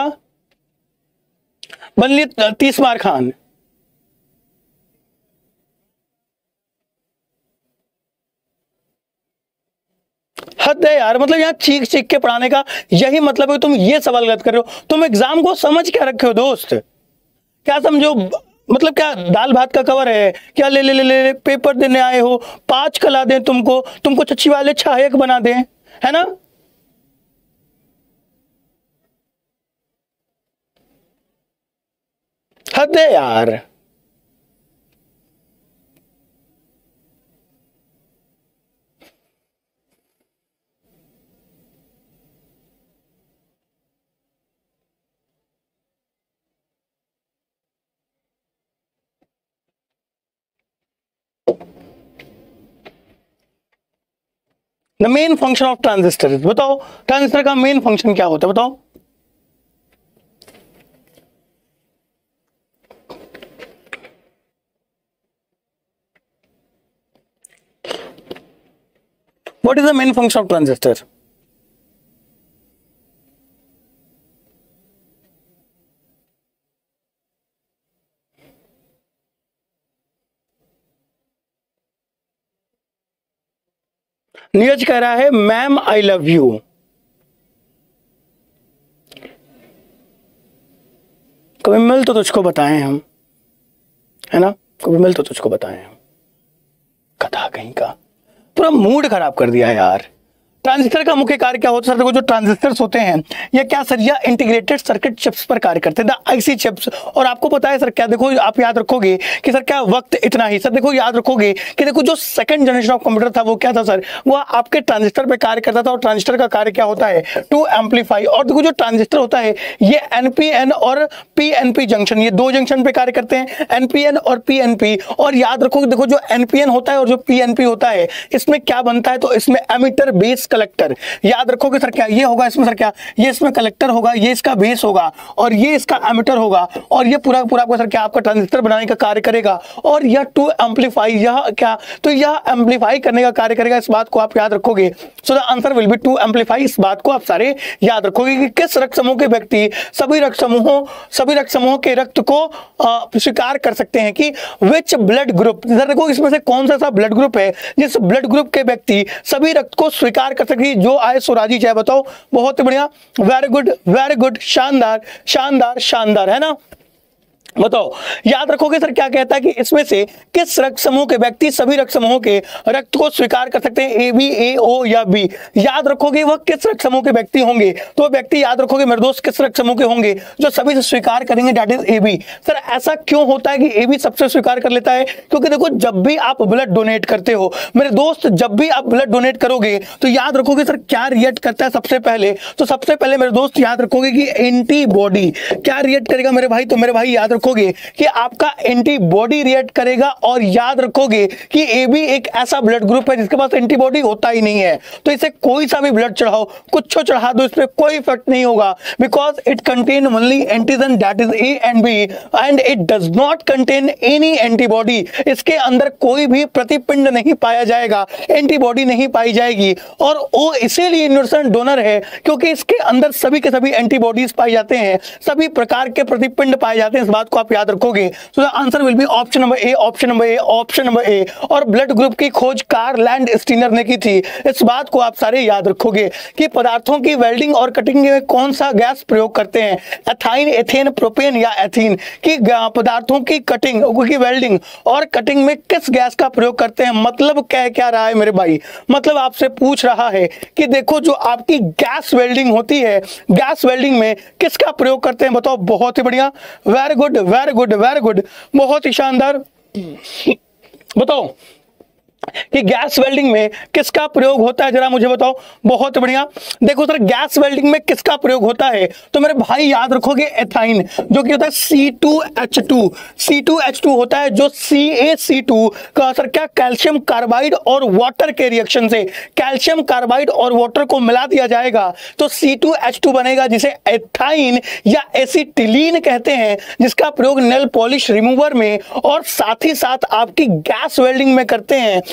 बनली तीस मार खान। हद है यार, मतलब यहाँ चीख चीख के पढ़ाने का यही मतलब है। तुम ये सवाल गलत कर रहे हो। तुम एग्जाम को समझ क्या रखे हो दोस्त? क्या समझो, मतलब क्या दाल भात का कवर है क्या? ले ले ले ले पेपर देने आए हो, पांच कला दें तुमको, तुमको चच्ची वाले छायक बना दें, है ना? हद है यार। The main function of transistor, बताओ ट्रांजिस्टर का मेन फंक्शन क्या होता है, बताओ? What is the main function of transistor? Neeraj कह रहा है मैम आई लव यू। कभी मिल तो तुझको बताएं हम, है ना? कभी मिल तो तुझको बताएं हम। कथा कहीं का, पूरा मूड खराब कर दिया है यार। ट्रांजिस्टर का मुख्य कार्य क्या होता है सर? देखो जो ट्रांजिस्टर्स होते हैं ये क्या सर, ये इंटीग्रेटेड सर्किट चिप्स पर कार्य करते हैं, द आईसी चिप्स। और आपको पता है सर क्या, देखो आप याद रखोगे कि सर क्या वक्त इतना ही सर, देखो याद रखोगे कि देखो जो सेकंड जनरेशन ऑफ कंप्यूटर था वो क्या था सर, वो आपके ट्रांजिस्टर पे कार्य करता था। और ट्रांजिस्टर का कार्य क्या होता है? To amplify. और देखो जो ट्रांजिस्टर होता है ये एनपीएन और पीएनपी जंक्शन, ये दो जंक्शन पे कार्य करते हैं, एनपीएन और पीएनपी। और याद रखोगे देखो जो एनपीएन होता है और जो पीएनपी होता है इसमें क्या बनता है? तो इसमें एमिटर बेस कलेक्टर। याद रखोगे सर क्या, ये होगा इसमें सर क्या, ये इसमें कलेक्टर होगा, ये इसका बेस होगा और ये इसका एमिटर होगा। और ये पूरा पूरा आपका सर क्या, आपका ट्रांजिस्टर बनाने का कार्य करेगा। और यह टू एम्पलीफाई, यह क्या, तो यह एम्पलीफाई करने का कार्य करेगा। इस बात को आप याद रखोगे। So the answer will be to amplify. इस बात को आप सारे याद रखोगे कि किस रक्त समूह के व्यक्ति सभी रक्त समूहों सभी रक्त समूहों के रक्त को स्वीकार कर सकते हैं। कि विच ब्लड ग्रुप, देखो इसमें से कौन सा ब्लड ग्रुप है जिस ब्लड ग्रुप के व्यक्ति सभी रक्त को स्वीकार कर सकते हैं? जो आए सो राजी चाहे। बताओ, बहुत बढ़िया, वेरी गुड वेरी गुड, शानदार शानदार शानदार, है ना? बताओ, याद रखोगे सर क्या कहता है कि इसमें से किस रक्त समूह के व्यक्ति सभी रक्त समूहों के रक्त को स्वीकार कर सकते हैं? ए बी, ए ओ या बी? याद रखोगे वह किस रक्त समूह के व्यक्ति होंगे? तो व्यक्ति याद रखोगे मेरे दोस्त किस रक्त समूह के होंगे जो सभी से स्वीकार करेंगे? That is A B. Sir ऐसा क्यों होता है कि ए बी सबसे स्वीकार कर लेता है? क्योंकि देखो जब भी आप ब्लड डोनेट करते हो मेरे दोस्त, जब भी आप ब्लड डोनेट करोगे तो याद रखोगे सर क्या रिएक्ट करता है सबसे पहले? तो सबसे पहले मेरे दोस्त याद रखोगे कि एंटीबॉडी क्या रिएक्ट करेगा मेरे भाई? तो मेरे भाई याद रखोगे कि आपका एंटीबॉडी रिएक्ट करेगा। और याद रखोगे कि एबी एक ऐसा ब्लड ग्रुप है जिसके पास एंटीबॉडी होता ही नहीं है। तो इसे कोई सा भी ब्लड चढ़ाओ, कुछ चढ़ा दो, इस पे कोई इफेक्ट नहीं होगा। Because it contain only antigen that is A and B and it does not contain any antibody. इसके अंदर कोई भी प्रतिपिंड नहीं पाया जाएगा, एंटीबॉडी नहीं पाई जाएगी। और वो इसीलिए यूनिवर्सल डोनर है क्योंकि इसके अंदर सभी के सभी एंटीबॉडीज पाए जाते हैं, सभी प्रकार के प्रतिपिंड पाए जाते हैं। इस बात को आप याद रखोगे। So the answer will be option number A, option number A, option number A. और ब्लड ग्रुप की खोज कार्ल लैंड स्टीनर ने की थी। इस बात को आप सारे याद रखोगे कि पदार्थों की वेल्डिंग और कटिंग में कौन सा गैस प्रयोग करते हैं? एथाइन, एथेन, प्रोपेन या एथीन? कि पदार्थों की कटिंग की वेल्डिंग और कटिंग में किस गैस का प्रयोग करते हैं? मतलब कह क्या रहा है मेरे भाई? मतलब आपसे पूछ रहा है कि देखो जो आपकी गैस वेल्डिंग होती है, गैस वेल्डिंग में किसका प्रयोग करते हैं? बताओ। बहुत ही बढ़िया, very good very good very good, बहुत ही शानदार। बताओ कि गैस वेल्डिंग में किसका प्रयोग होता है, जरा मुझे बताओ। बहुत बढ़िया। देखो सर गैस वेल्डिंग में किसका प्रयोग होता है? तो मेरे भाई याद रखोगे एथाइन, जो कि होता है C two H two. C two H two होता है जो सी ए सी टू का सर क्या, कैल्शियम कार्बाइड और वाटर के रिएक्शन से कैल्शियम कार्बाइड और वाटर को मिला दिया जाएगा तो सी टू एच टू बनेगा, जिसे एथाइन या एसिटिलीन कहते हैं, जिसका प्रयोग नेल पॉलिश रिमूवर में और साथ ही साथ आपकी गैस वेल्डिंग में करते हैं।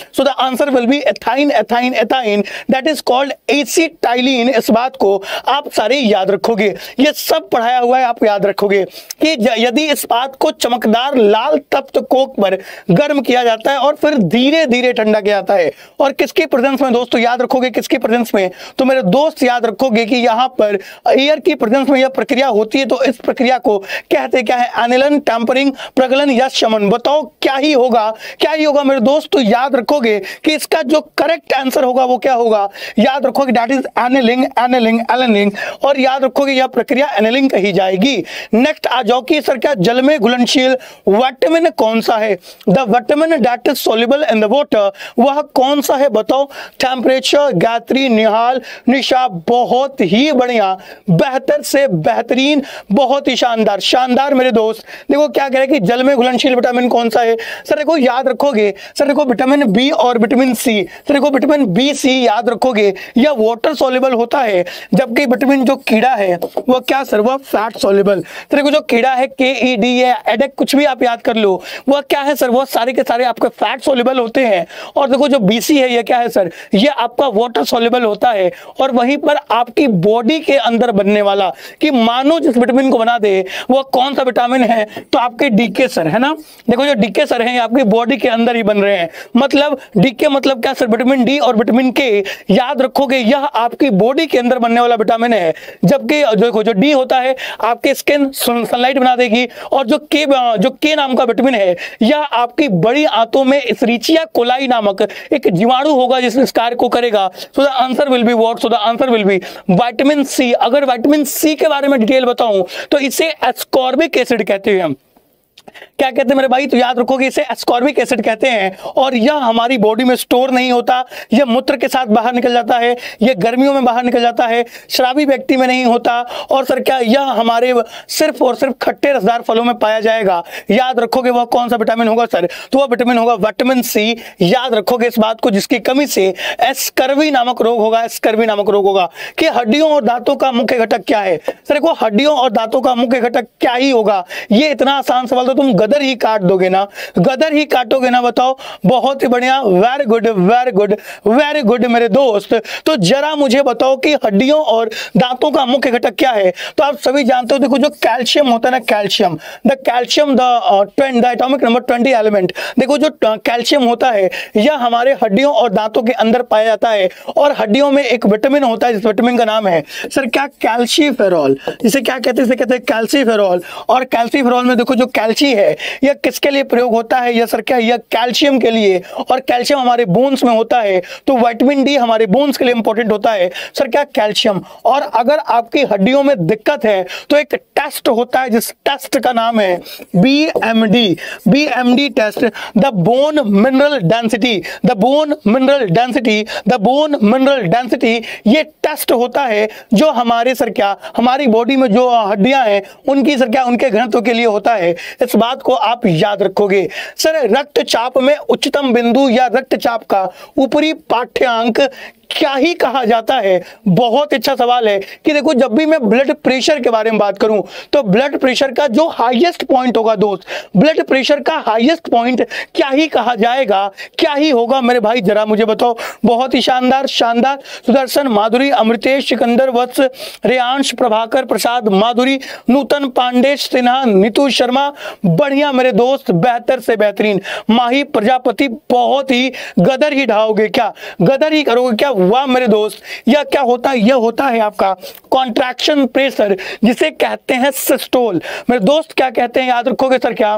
So the answer will be ethyne ethyne ethyne, that is called acetylene. इस बात को आप सारे याद रखोगे, ये सब पढ़ाया हुआ है, आप याद रखोगे कि यदि इस बात को चमकदार लाल तप्त कोक पर गर्म किया जाता है और फिर धीरे धीरे ठंडा किया जाता है, और किसके प्रेजेंस में दोस्तों याद रखोगे, किसके प्रेजेंस में, तो मेरे दोस्त याद रखोगे कि यहां पर एयर की प्रेजेंस में यह प्रक्रिया होती है। तो इस प्रक्रिया को कहते क्या है, एनिलन, टेम्परिंग, प्रगलन या शमन। बताओ क्या ही होगा, क्या ही होगा मेरे दोस्त। तो याद रखोगे कि इसका जो करेक्ट आंसर होगा वो क्या होगा, याद रखोगे that is annealing, annealing, annealing, और याद रखोगे यह प्रक्रिया एनिलिंग कही जाएगी। नेक्स्ट आ जाओ कि सर क्या जल में घुलनशील विटामिन कौन सा है, the vitamin that is soluble in the water, वह कौन सा है बताओ। टेम्परेचर, गायत्री, निहाल, निशा, बहुत ही बढ़िया, बेहतर से बेहतरीन, बहुत ही शानदार, शानदार मेरे दोस्त। देखो क्या कह रहे हैं कि जल में घुलनशील विटामिन कौन सा है, सर देखो याद रखोगे, सर देखो विटामिन बी और विटामिन सी, सर देखो विटामिन बी सी याद रखोगे यह वाटर सोल्यूबल होता है, जबकि विटामिन जो कीड़ा है वह क्या सर, वह फैट सोल्यूबल। सर देखो जो कीड़ा है के ई डी या एडेक कुछ भी आप याद कर लो, वह क्या है सर, वह सारे के सारे आपके फैट सोल्यूबल होते हैं। और देखो जो बीसी है यह क्या है सर, यह आपका वाटर सोल्यूबल होता है। और वहीं पर आपकी बॉडी के अंदर बनने वाला कि मानो जिस विटामिन को बना दे वह कौन सा विटामिन है, तो आपके डीके सर है ना। देखो जो डीके सर हैं आपकी बॉडी के अंदर ही बन रहे हैं, मतलब डीके मतलब क्या सर, विटामिन डी और विटामिन के, याद रखोगे यह आपकी बॉडी के अंदर बनने वाला विटामिन है। जबकि देखो जो डी होता है आपके स्किन सनलाइट बना देगी, और जो के जो के नाम का विटामिन है यह आपकी बड़ी आंतों में इस्रीचिया कोलाई नामक एक जीवाणु होगा जिस इस कार्य को करेगा। So the answer will be what, so the answer will be vitamin C. अगर विटामिन सी के बारे में डिटेल बताऊं तो इसे एस्कॉर्बिक एसिड कहते हैं। क्या कहते हैं मेरे भाई, तो याद रखोगे इसे एस्कॉर्बिक एसिड कहते हैं। और यह हमारी बॉडी में स्टोर नहीं होता, यह मूत्र के साथ बाहर निकल जाता है, यह गर्मियों में बाहर निकल जाता है, शराबी व्यक्ति में नहीं होता। और सर क्या यह हमारे सिर्फ और सिर्फ खट्टे रसदार फलों में पाया जाएगा। याद रखोगे वह कौन सा विटामिन होगा सर, तो वह विटामिन होगा विटामिन सी। याद रखोगे इस बात को, जिसकी कमी से एस्कर्वी नामक रोग होगा, एस्कर्वी नामक रोग होगा। कि हड्डियों और दांतों का मुख्य घटक क्या है, सर देखो हड्डियों और दांतों का मुख्य घटक क्या ही होगा, ये इतना आसान सवाल तो तुम गदर ही काट दोगे ना, गदर ही काटोगे ना। बताओ बहुत ही बढ़िया, very good, very good, very good मेरे दोस्त। तो जरा मुझे बताओ कि हड्डियों और दांतों का मुख्य घटक क्या है। तो आप सभी जानते हो, देखो जो कैल्शियम होता है ना, calcium, the calcium the the atomic number twenty element. देखो जो कैल्शियम होता है यह हमारे हड्डियों और दांतों के अंदर पाया जाता है। और हड्डियों में एक विटामिन होता है, जिस विटामिन का नाम है सर क्या, कैल्शिफेरॉल। इसे क्या कहते हैं, इसे कहते हैं कैल्शिफेरॉल। और कैल्शिफेरॉल में देखो जो कैल्शी है यह किसके लिए प्रयोग होता है, यह सर क्या, यह कैल्शियम के लिए। और कैल्शियम हमारे बोन्स में होता है, तो विटामिन डी हमारे बोन्स के लिए इंपॉर्टेंट होता है सर क्या, कैल्शियम। और अगर आपकी हड्डियों में दिक्कत है तो एक टेस्ट होता है, जिस टेस्ट का नाम है B M D, B M D test, the bone mineral density, the bone mineral density, the bone mineral density. ये टेस्ट होता है जो हमारे सर क्या, हमारी बॉडी में जो हड्डियां हैं उनकी सर क्या, उनके घनत्व के लिए होता है। इस बात को आप याद रखोगे। सर रक्तचाप में उच्चतम बिंदु या रक्तचाप का ऊपरी पाठ्यांक क्या ही कहा जाता है। बहुत अच्छा सवाल है कि देखो जब भी मैं ब्लड प्रेशर के बारे में बात करूं तो ब्लड प्रेशर का जो हाईएस्ट पॉइंट होगा दोस्त, ब्लड प्रेशर का हाईएस्ट पॉइंट क्या ही कहा जाएगा, क्या ही होगा मेरे भाई, जरा मुझे बताओ। बहुत ही शानदार, शानदार। सुदर्शन, माधुरी, अमृतेश, सिकंदर, वत्स, रेयांश, प्रभाकर, प्रसाद, माधुरी, नूतन, पांडे, सिन्हा, नीतू शर्मा, बढ़िया मेरे दोस्त, बेहतर से बेहतरीन। माही, प्रजापति, बहुत ही गदर ही ढाओगे क्या, गदर ही करोगे क्या, वाह मेरे दोस्त। यह क्या होता है, यह होता है आपका कॉन्ट्रैक्शन प्रेशर, जिसे कहते हैं सिस्टोल। मेरे दोस्त क्या कहते हैं, याद रखोगे सर क्या,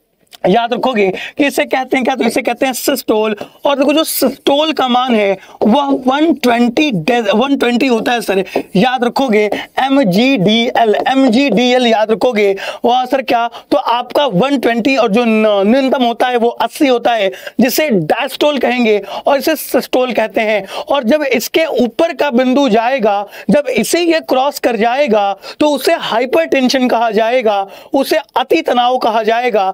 याद रखोगे कि इसे कहते हैं क्या, तो इसे कहते हैं सिस्टोल। और देखो जो सिस्टोल का मान है वह एक सौ बीस होता है सर, याद रखोगे M G D L, M G D L याद रखोगे वह सर क्या, तो आपका एक सौ बीस और जो न्यूनतम होता है वो अस्सी होता है, जिसे डायस्टोल कहेंगे और इसे सिस्टोल कहते हैं। और जब इसके ऊपर का बिंदु जाएगा, जब इसे ये क्रॉस कर जाएगा तो उसे हाइपरटेंशन कहा जाएगा, उसे अति तनाव कहा जाएगा, वो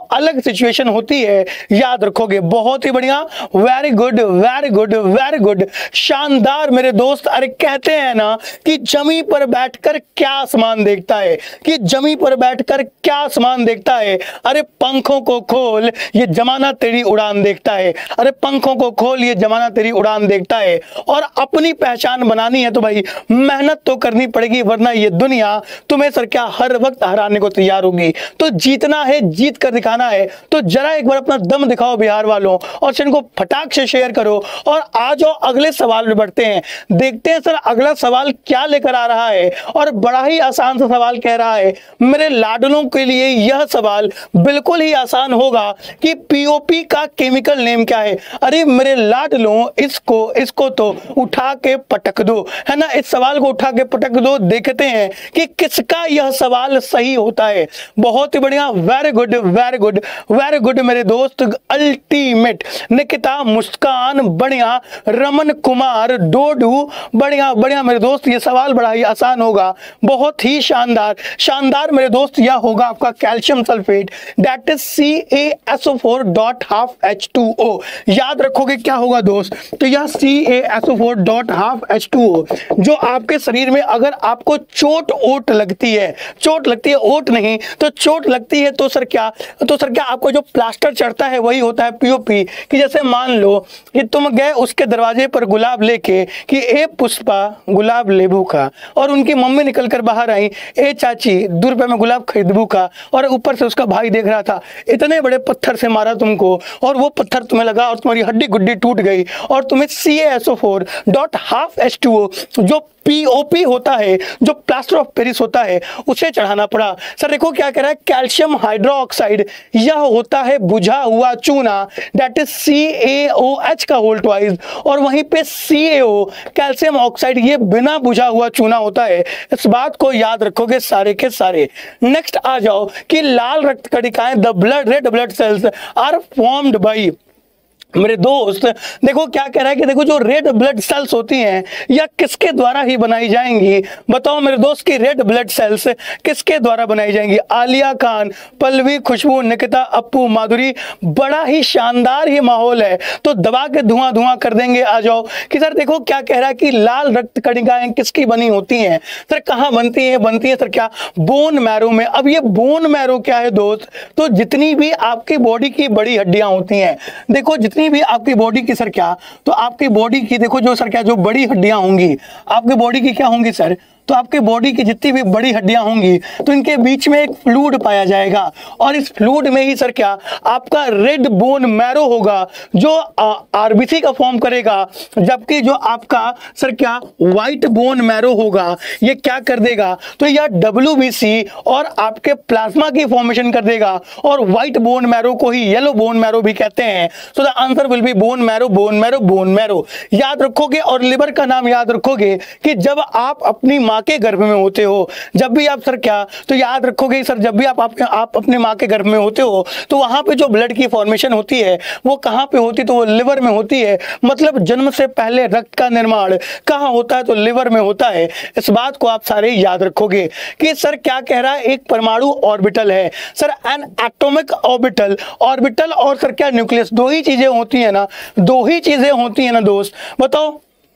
अलग सिचुएशन होती है, याद रखोगे। बहुत ही बढ़िया, very good very good very good, शानदार मेरे दोस्त। अरे कहते हैं ना कि जमी पर बैठकर क्या आसमान देखता है, कि जमी पर बैठकर क्या आसमान देखता है। अरे पंखों को खोल, ये जमाना तेरी उड़ान देखता है। अरे पंखों को खोल, ये जमाना तेरी उड़ान देखता है। और अपनी पहचान बनानी है तो भाई मेहनत तो करनी पड़ेगी, वरना ये दुनिया तुम्हें सर क्या हर वक्त हराने को तैयार होगी। तो जीतना है, जीत कर दिखाना है, तो जरा एक बार अपना दम दिखाओ बिहार वालों, और चैनल को फटाक से शेयर करो। और आ जाओ अगले सवाल में बढ़ते हैं, देखते हैं सर अगला सवाल क्या लेकर आ रहा है। और बड़ा ही आसान सा सवाल कह रहा है मेरे लाडलों के लिए। यह सवाल बिल्कुल ही आसान होगा कि पीओपी का केमिकल नेम क्या है। अरे मेरे लाडलों, इसको इसको तो उठा के पटक दो, है ना, इस सवाल को उठा के पटक दो। देखते हैं कि किसका यह सवाल सही होता है। बहुत ही बढ़िया, very good very good very good मेरे दोस्त। अल्टीमेट, निकिता, मुस्कान बढ़िया, रमन कुमार, डोडू बढ़िया बढ़िया मेरे दोस्त। ये सवाल बड़ा ही आसान होगा, बहुत ही शानदार शानदार मेरे दोस्त। यह होगा आपका calcium sulphate, that is C A S O four dot half H two O. याद रखोगे क्या होगा दोस्त, तो यह C A S O four dot half H two O, जो आपके शरीर में अगर आपको चोट ओट लगती है, चोट लगती है, ओट नहीं तो चोट लगती है, तो सर क्या तो सर क्या आपको जो प्लास्टर चढ़ता है वही होता है पीओपी। कि जैसे मान लो कि तुम गए उसके दरवाजे पर गुलाब लेके कि ए पुष्पा गुलाब लेबू का, और उनकी मम्मी निकल कर बाहर आई, ए चाची दो रुपए में गुलाब खरीदबू का, और ऊपर से उसका भाई देख रहा था, इतने बड़े पत्थर से मारा तुमको, और वो पत्थर तुम्हें लगा और तुम्हारी हड्डी गुड्डी टूट गई, और तुम्हें C A S O four dot half H two O जो पीओपी होता है, जो प्लास्टर ऑफ पेरिस होता है, उसे चढ़ाना पड़ा। सर देखो क्या कह रहा है, कैल्शियम हाइड्रोक्साइड, यह होता है बुझा हुआ चूना, that is C A O H का होल ट्वाइस, और वहीं पे सी ए ओ कैल्शियम ऑक्साइड, ये बिना बुझा हुआ चूना होता है। इस बात को याद रखोगे सारे के सारे। नेक्स्ट आ जाओ कि लाल रक्त कणिकाएं, the blood red blood cells are formed by, मेरे दोस्त देखो क्या कह रहा है कि देखो जो रेड ब्लड सेल्स होती हैं या किसके द्वारा ही बनाई जाएंगी, बताओ मेरे दोस्त की रेड ब्लड सेल्स किसके द्वारा बनाई जाएंगी। आलिया खान, पल्लवी, खुशबू, निकिता, अप्पू, माधुरी। बड़ा ही शानदार ही माहौल है, तो दबा के धुआं धुआं कर देंगे। आ जाओ कि सर देखो क्या कह रहा है कि लाल रक्त कणिकाएं किसकी बनी होती हैं। सर कहाँ बनती है, बनती है सर क्या बोन मैरो में। अब ये बोन मैरो क्या है दोस्त, तो जितनी भी आपकी बॉडी की बड़ी हड्डियां होती हैं, देखो जितनी भी आपकी बॉडी की सर क्या, तो आपकी बॉडी की देखो जो सर क्या जो बड़ी हड्डियां होंगी आपकी बॉडी की क्या होंगी सर, तो आपके बॉडी की जितनी भी बड़ी हड्डियां होंगी तो इनके बीच में एक फ्लूइड पाया जाएगा, और इस फ्लूइड में ही सर क्या आपका रेड बोन मैरो होगा जो आरबीसी का फॉर्म करेगा, जबकि जो आपका सर क्या व्हाइट बोन मैरो होगा ये क्या कर देगा, तो यह डब्ल्यूबीसी और आपके प्लाज्मा की फॉर्मेशन कर देगा, और व्हाइट बोन मैरो को ही येलो बोन मैरो भी कहते हैं। So the answer will be bone marrow bone marrow bone marrow. याद रखोगे, और लिवर का नाम याद रखोगे कि जब आप अपनी माँ के गर्भ में होते हो, जब भी आप सर क्या तो याद रखोगे सर, जब भी आप आप, आप अपने माँ के गर्भ में होते हो तो वहां पे जो ब्लड की फॉर्मेशन होती है वो कहां पे होती है, तो वो लिवर में होती है। मतलब जन्म से पहले रक्त का निर्माण कहां होता है, तो लिवर में होता है। इस बात को आप सारे याद रखोगे कि सर क्या कह रहा है, एक परमाणु ऑर्बिटल है sir, an atomic orbital. Orbital और सर क्या न्यूक्लियस, दो ही चीजें होती है ना, दो ही चीजें होती है ना दोस्त, बताओ।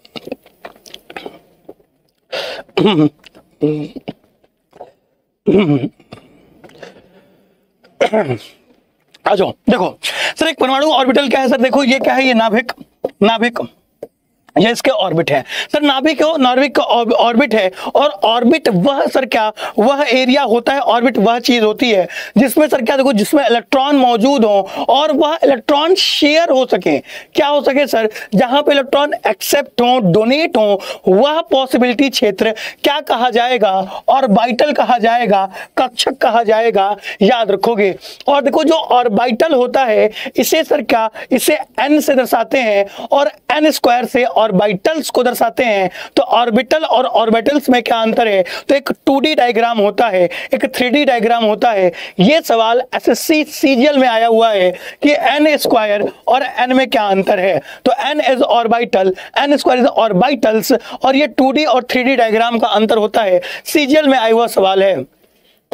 आ जाओ देखो सर, एक परमाणु ऑर्बिटल क्या है सर, देखो ये क्या है, ये नाभिक, नाभिक ये इसके ऑर्बिट है सर, नाभिक हो नाभिक का ऑर्बिट है, और ऑर्बिट वह सर क्या वह एरिया होता है, ऑर्बिट वह चीज होती है जिसमें सर क्या देखो जिसमें इलेक्ट्रॉन मौजूद हो और वह इलेक्ट्रॉन शेयर हो सके। क्या हो सके सर, जहां पे इलेक्ट्रॉन एक्सेप्ट हो, डोनेट हो, वह पॉसिबिलिटी क्षेत्र क्या कहा जाएगा, ऑर्बिटल कहा जाएगा, कक्षक कहा जाएगा। याद रखोगे। और देखो जो ऑर्बिटल होता है इसे सर क्या इसे एन से दर्शाते हैं, और एन स्क्वायर से ऑर्बिटल्स को दर्शाते हैं। तो ऑर्बिटल और ऑर्बिटल्स में क्या अंतर है, तो एक टू डी डायग्राम होता है, एक थ्री डी डायग्राम होता है। ये सवाल एसएससी सीजीएल में आया हुआ है कि एन स्क्वायर और एन में क्या अंतर है, तो n is orbital, n square is orbitals, और ये टू डी और थ्री डी डायग्राम का अंतर होता है। सीजीएल में आया हुआ सवाल है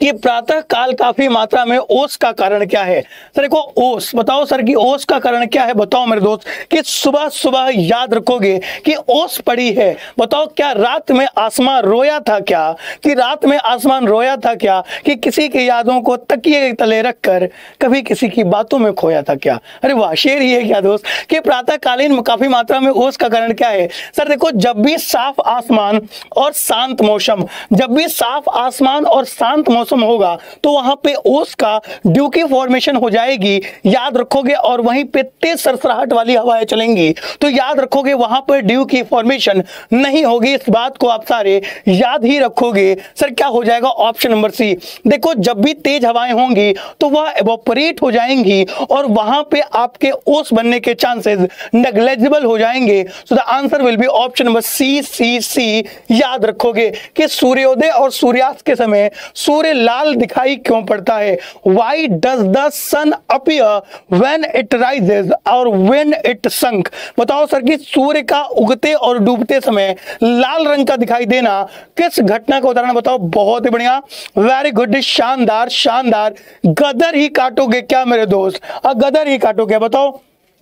कि प्रातः काल काफी मात्रा में ओस का कारण क्या है। सर देखो ओस, बताओ सर कि ओस का कारण क्या है। बताओ मेरे दोस्त कि सुबह सुबह याद रखोगे कि ओस पड़ी है। बताओ क्या रात में आसमान रोया था क्या, कि रात में आसमान रोया था क्या, कि किसी की यादों को तकिए के तले रखकर कभी किसी की बातों में खोया था क्या। अरे वाह, शेर ही है क्या दोस्त कि प्रातःकालीन काफी मात्रा में ओस का कारण क्या है। सर देखो जब भी साफ आसमान और शांत मौसम, जब भी साफ आसमान और शांत मौसम होगा तो वहां पे ओस का ड्यू की फॉर्मेशन हो जाएगी, याद रखोगे। और वहीं पे तेज सरसराहट वाली हवाएं चलेंगी तो याद रखोगे वहां पर ड्यू की फॉर्मेशन नहीं होगी। इस बात को आप सारे याद ही रखोगे। सर क्या हो जाएगा, ऑप्शन नंबर सी। देखो जब भी तेज हवाएं होंगी तो वह एवोपरेट हो जाएंगी और वहां पे आपके ओस बनने के चांसेस नेग्लेजिबल हो जाएंगे। So the answer will be option number C C C. याद रखोगे कि सूर्योदय और सूर्यास्त के समय सूर्य लाल दिखाई क्यों पड़ता है। Why does the sun appear when it rises और when it sunk। बताओ सर कि सूर्य का उगते और डूबते समय लाल रंग का दिखाई देना किस घटना का उदाहरण बताओ। बहुत ही बढ़िया, वेरी गुड, शानदार शानदार। गदर ही काटोगे क्या मेरे दोस्त, गदर ही काटोगे। बताओ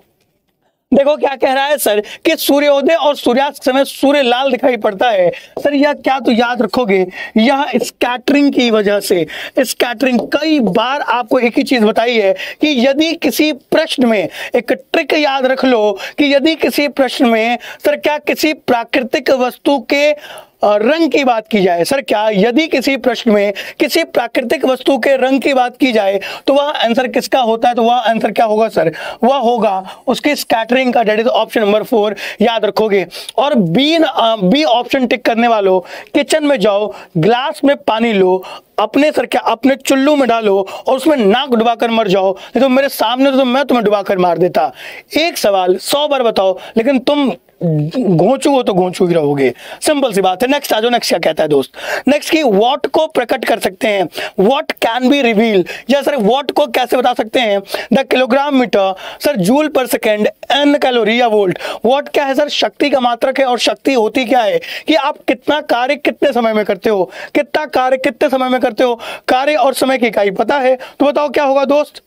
देखो क्या कह रहा है सर कि सूर्योदय और सूर्यास्त समय सूर्य लाल दिखाई पड़ता है। सर यह क्या, तो याद रखोगे यह स्कैटरिंग की वजह से। स्कैटरिंग कई बार आपको एक ही चीज बताई है कि यदि किसी प्रश्न में, एक ट्रिक याद रख लो कि यदि किसी प्रश्न में सर क्या किसी प्राकृतिक वस्तु के रंग की बात की जाए, सर क्या यदि किसी प्रश्न में किसी प्राकृतिक वस्तु के रंग की बात की जाए तो वह आंसर किसका होता है, तो वह आंसर क्या होगा सर, वह होगा उसकी स्कैटरिंग का। That is option number four, याद रखोगे। और बी बी ऑप्शन टिक करने वालों किचन में जाओ, ग्लास में पानी लो, अपने सर क्या अपने चुल्लू में डालो और उसमें नाक डुबाकर मर जाओ। नहीं तो मेरे सामने तो मैं तुम्हें डुबाकर मार देता। एक सवाल सौ बार बताओ लेकिन तुम घोंचू हो तो घोंचू ही रहोगे। सिंपल सी बात है। नेक्स्ट आ जाओ। नेक्स्ट क्या कहता है दोस्त, नेक्स्ट की व्हाट को प्रकट कर सकते हैं, व्हाट कैन बी रिवील। या सर व्हाट को कैसे बता सकते हैं, the kilogram metre, sir joule per second, an calorie या वोल्ट। व्हाट क्या है सर, शक्ति का मात्रक है। और शक्ति होती क्या है कि आप कितना कार्य कितने समय में करते हो, कितना कार्य कितने समय में करते हो। कार्य और समय की इकाई पता है तो बताओ क्या होगा दोस्त,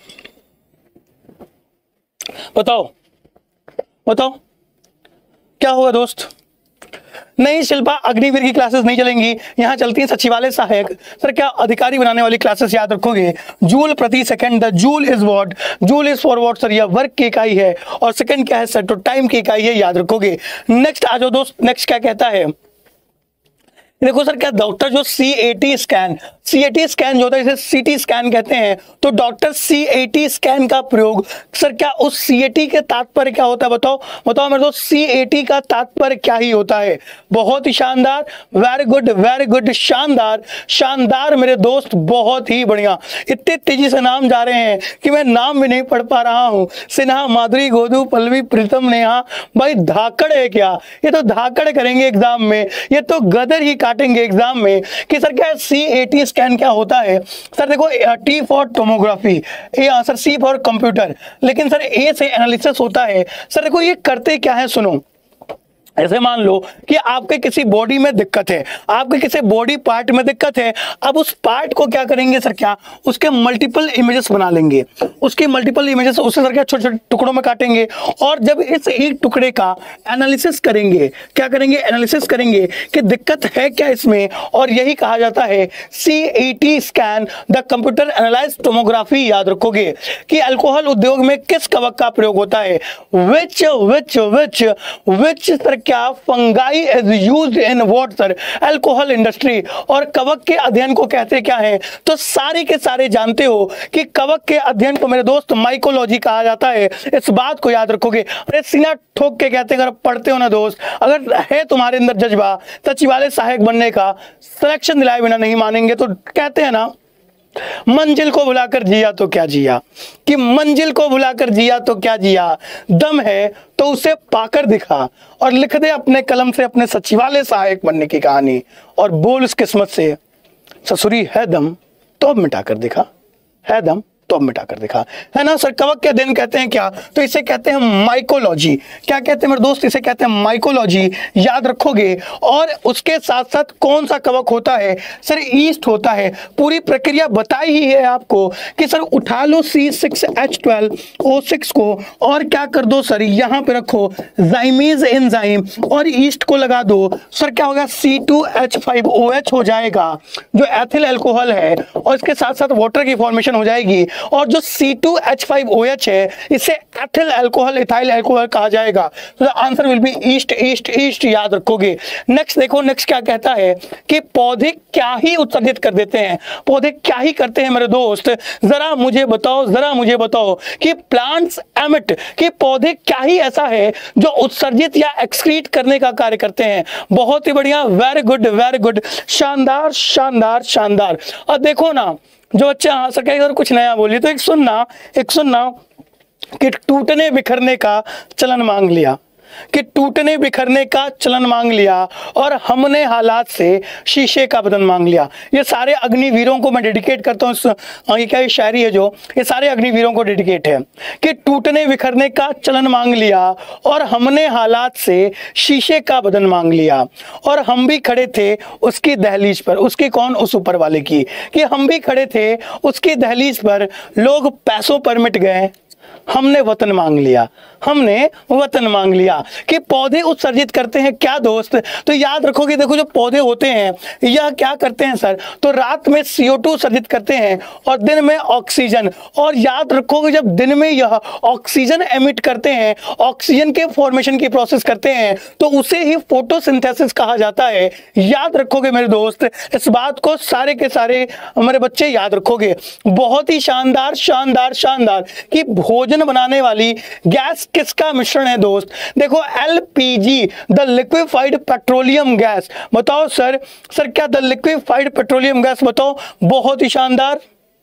बताओ बताओ क्या होगा दोस्त। नहीं शिल्पा, अग्निवीर की क्लासेस नहीं चलेंगी, यहां चलती है सचिवालय सहायक। सर क्या अधिकारी बनाने वाली क्लासेस याद रखोगे। जूल प्रति second, the joule is what, joule is for what sir, यह वर्क की इकाई है। और सेकंड क्या है सर, तो टाइम की इकाई है, याद रखोगे। नेक्स्ट आ जाओ दोस्त। नेक्स्ट क्या कहता है, देखो सर क्या डॉक्टर जो C A T scan, C A T scan जो होता है इसे सी टी स्कैन कहते हैं। तो doctor C A T scan का प्रयोग सर क्या उस सी ए टी के तात्पर्य क्या होता है, बताओ बताओ मेरे दोस्त, सी ए टी का तात्पर्य क्या ही होता है। बहुत ही शानदार, वेरी गुड वेरी गुड, शानदार शानदार मेरे दोस्त, बहुत ही बढ़िया। इतने तेजी से नाम जा रहे हैं कि मैं नाम भी नहीं पढ़ पा रहा हूं। सिन्हा, माधुरी, गोदू, पल्लवी, प्रीतम, नेहा। भाई धाकड़ है क्या, ये तो धाकड़ करेंगे एग्जाम में, ये तो गदर ही काटेंगे एग्जाम में कि सर क्या सी ए टी स्कैन क्या होता है। सर देखो T for tomography, A sir C for computer, लेकिन सर ए से एनालिसिस होता है। सर देखो ये करते क्या है, सुनो। ऐसे मान लो कि आपके किसी बॉडी में दिक्कत है, आपके किसी बॉडी पार्ट में दिक्कत है। अब उस पार्ट को क्या करेंगे सर, क्या उसके मल्टीपल इमेजेस बना लेंगे, उसके मल्टीपल इमेजेस उससे सर क्या छोटे छोटे टुकड़ों में काटेंगे। और जब इस एक टुकड़े का एनालिसिस करेंगे, क्या करेंगे, एनालिसिस करेंगे कि दिक्कत है क्या इसमें। और यही कहा जाता है C A T scan, the computer analyse tomography. याद रखोगे कि अल्कोहल उद्योग में किस कवक का प्रयोग होता है, which which which which sir क्या fungi is used in what sir, alcohol industry. और कवक के अध्ययन को कहते क्या है, तो सारे के सारे जानते हो कि कवक के अध्ययन को मेरे दोस्त माइकोलॉजी कहा जाता है। इस बात को याद रखोगे। अरे सीना ठोक के कहते हैं, अगर पढ़ते हो ना दोस्त, अगर है तुम्हारे अंदर जज्बा सचिवालय सहायक बनने का, सिलेक्शन दिलाए बिना नहीं मानेंगे। तो कहते हैं ना, मंजिल को भुलाकर जिया तो क्या जिया, कि मंजिल को भुलाकर जिया तो क्या जिया, दम है तो उसे पाकर दिखा। और लिख दे अपने कलम से अपने सचिवालय सहायक बनने की कहानी, और बोल उस किस्मत से, ससुरी है दम तो अब मिटा कर दिखा, है दम तो अब मिटा कर दिखा, है ना सर। कवक के दिन कहते हैं क्या, तो इसे कहते हैं माइकोलॉजी। क्या कहते हैं मेरे दोस्त, इसे कहते हैं माइकोलॉजी, याद रखोगे। और उसके साथ साथ कौन सा कवक होता है सर, ईस्ट होता है। पूरी प्रक्रिया बताई ही है आपको कि सर उठा लो C six H twelve O six को और क्या कर दो सर, यहां पे रखो जाइमीज एंजाइम और ईस्ट को लगा दो सर, क्या होगा C two H five O H हो जाएगा जो एथिल अल्कोहल है, और इसके साथ साथ वाटर की फॉर्मेशन हो जाएगी। और जो C two H five O H है इसे एथिल अल्कोहल इथाइल अल्कोहल कहा जाएगा। तो answer will be yeast yeast yeast, याद रखोगे। नेक्स्ट देखो, नेक्स्ट क्या कहता है कि पौधे क्या ही उत्सर्जित कर देते हैं, पौधे क्या ही करते हैं मेरे दोस्त, जरा मुझे बताओ, जरा मुझे बताओ कि प्लांट्स एमिट, कि पौधे क्या ही ऐसा है जो उत्सर्जित या एक्सक्रीट करने का कार्य करते हैं। बहुत ही बढ़िया, वेरी गुड वेरी गुड, शानदार शानदार शानदार। और देखो ना जो बच्चे हाँ सके अगर कुछ नया बोलिए तो एक सुनना, एक सुनना कि टूटने बिखरने का चलन मांग लिया, कि टूटने बिखरने का चलन मांग लिया और हमने हालात से शीशे का बदन मांग लिया। ये सारे अग्निवीरों को मैं डेडिकेट करता हूँ, ये क्या ये शायरी है जो, ये सारे अग्निवीरों को डेडिकेट है कि टूटने बिखरने का चलन मांग लिया और हमने हालात से शीशे का बदन मांग लिया। और हम भी खड़े थे उसकी दहलीज पर, उसकी कौन, उस ऊपर वाले की, कि हम भी खड़े थे उसकी दहलीज पर, लोग पैसों पर मिट गए, हमने वतन मांग लिया, हमने वतन मांग लिया। कि पौधे उत्सर्जित करते हैं क्या दोस्त, तो याद रखोगे देखो जो पौधे होते हैं यह क्या करते हैं सर, तो रात में सी ओ टू उत्सर्जित करते हैं और दिन में ऑक्सीजन। और याद रखोगे जब दिन में यह ऑक्सीजन एमिट करते हैं, ऑक्सीजन के फॉर्मेशन की प्रोसेस करते हैं, तो उसे ही फोटोसिंथेसिस कहा जाता है। याद रखोगे मेरे दोस्त, इस बात को सारे के सारे हमारे बच्चे याद रखोगे। बहुत ही शानदार शानदार शानदार कि भोजन बनाने वाली गैस किसका मिश्रण है दोस्त, देखो L P G, the liquefied petroleum gas. बताओ सर, सर क्या द लिक्विफाइड पेट्रोलियम गैस, बताओ। बहुत ही शानदार,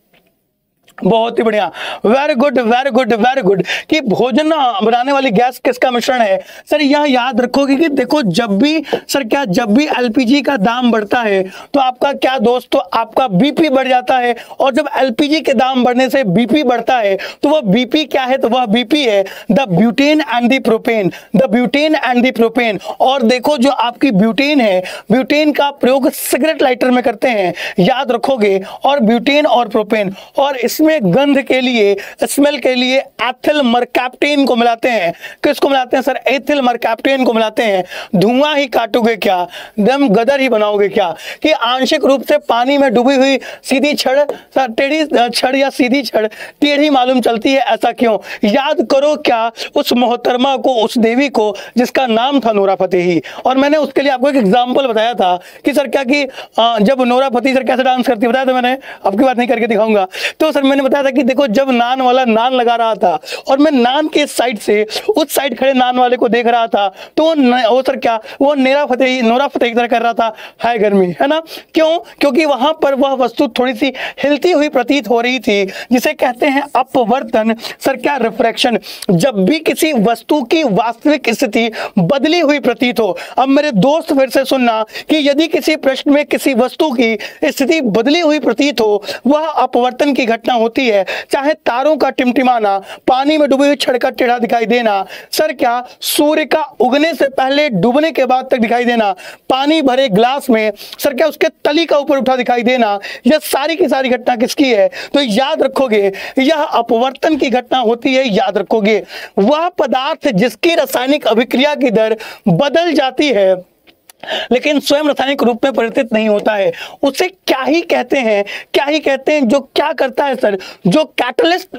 बहुत ही बढ़िया, very good very good very good. कि भोजन बनाने वाली गैस किसका मिश्रण है सर, यह याद रखोगे कि देखो जब भी सर क्या, जब भी एल पी जी का दाम बढ़ता है तो आपका क्या दोस्त, तो आपका बी पी बढ़ जाता है। और जब एल पी जी के दाम बढ़ने से बी पी बढ़ता है तो वह बी पी क्या है, तो वह बी पी है the butane and the propane, the butane and the propane. और देखो जो आपकी ब्यूटेन है, ब्यूटेन का प्रयोग सिगरेट लाइटर में करते हैं, याद रखोगे। और ब्यूटेन और प्रोपेन, और इसमें गंध के लिए, स्मेल के लिए एथिल मरकैप्टेन को मिलाते हैं। किसको मिलाते हैं सर, एथिल मरकैप्टेन को मिलाते हैं। धुआं ही काटोगे क्या, दम गदर ही बनाओगे क्या। कि आंशिक रूप से पानी में डूबी हुई सीधी छड़, टेढ़ी छड़ या सीधी छड़ टेढ़ी मालूम चलती है, ऐसा क्यों। याद करो क्या उस मोहतरमा को, उस देवी को जिसका नाम था नोरा फतेही। और मैंने उसके लिए आपको एक एग्जाम्पल बताया था कि सर क्या कि जब नोरा फतेही सर कैसे डांस करती, बताया था मैंने, अब की बात नहीं करके दिखाऊंगा। तो सर मैंने बताया था कि देखो जब नान वाला नान लगा रहा था और मैं नान के साइड से उस साइड खड़े नान वाले को देख रहा था, तो वो सर क्या, वो नेरा फतेही नोरा फतेही तरह कर रहा था, हाय गर्मी, है ना। क्यों, क्योंकि वहां पर वह वस्तु थोड़ी सी हिलती हुई प्रतीत हो रही थी, जिसे कहते हैं अपवर्तन सर क्या, रिफ्रैक्शन। जब भी किसी वस्तु की वास्तविक स्थिति बदली हुई प्रतीत हो, अब मेरे दोस्त फिर से सुनना कि यदि किसी प्रश्न में किसी वस्तु की स्थिति बदली हुई प्रतीत हो, वह अपवर्तन की घटना होती है। चाहे तारों का टिमटिमाना, पानी में डूबी हुई छड़ का टेढ़ा दिखाई देना, सर क्या सूर्य का उगने से पहले डूबने के बाद तक दिखाई देना, पानी भरे ग्लास में सर क्या उसके तली का ऊपर उठा दिखाई देना, यह सारी की सारी घटना किसकी है, तो याद रखोगे यह अपवर्तन की घटना होती है। याद रखोगे वह पदार्थ जिसकी रासायनिक अभिक्रिया की दर बदल जाती है लेकिन स्वयं रासायनिक रूप में परिवर्तित नहीं होता है, उसे क्या ही कहते हैं, क्या ही कहते हैं, जो क्या करता है सर, जो कैटलिस्ट,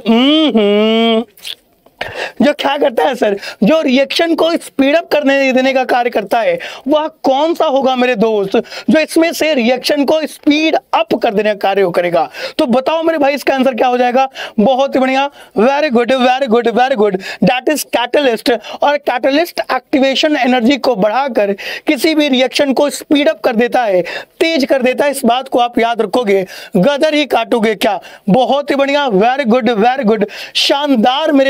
हम्म जो क्या करता है सर, जो रिएक्शन को स्पीड अप करने देने का कार्य करता है, वह कौन सा होगा मेरे दोस्त, जो इसमें से रिएक्शन को स्पीड अप कर देने का कार्य करेगा। तो बताओ मेरे भाई इसका आंसर क्या हो जाएगा। बहुत ही बढ़िया, very good very good very good, that is catalyst. और कैटलिस्ट एक्टिवेशन एनर्जी को बढ़ाकर किसी भी रिएक्शन को स्पीड अप कर देता है, तेज कर देता है। इस बात को आप याद रखोगे, गदर ही काटोगे क्या। बहुत ही बढ़िया, वेरी गुड वेरी गुड, शानदार मेरे दोस्त,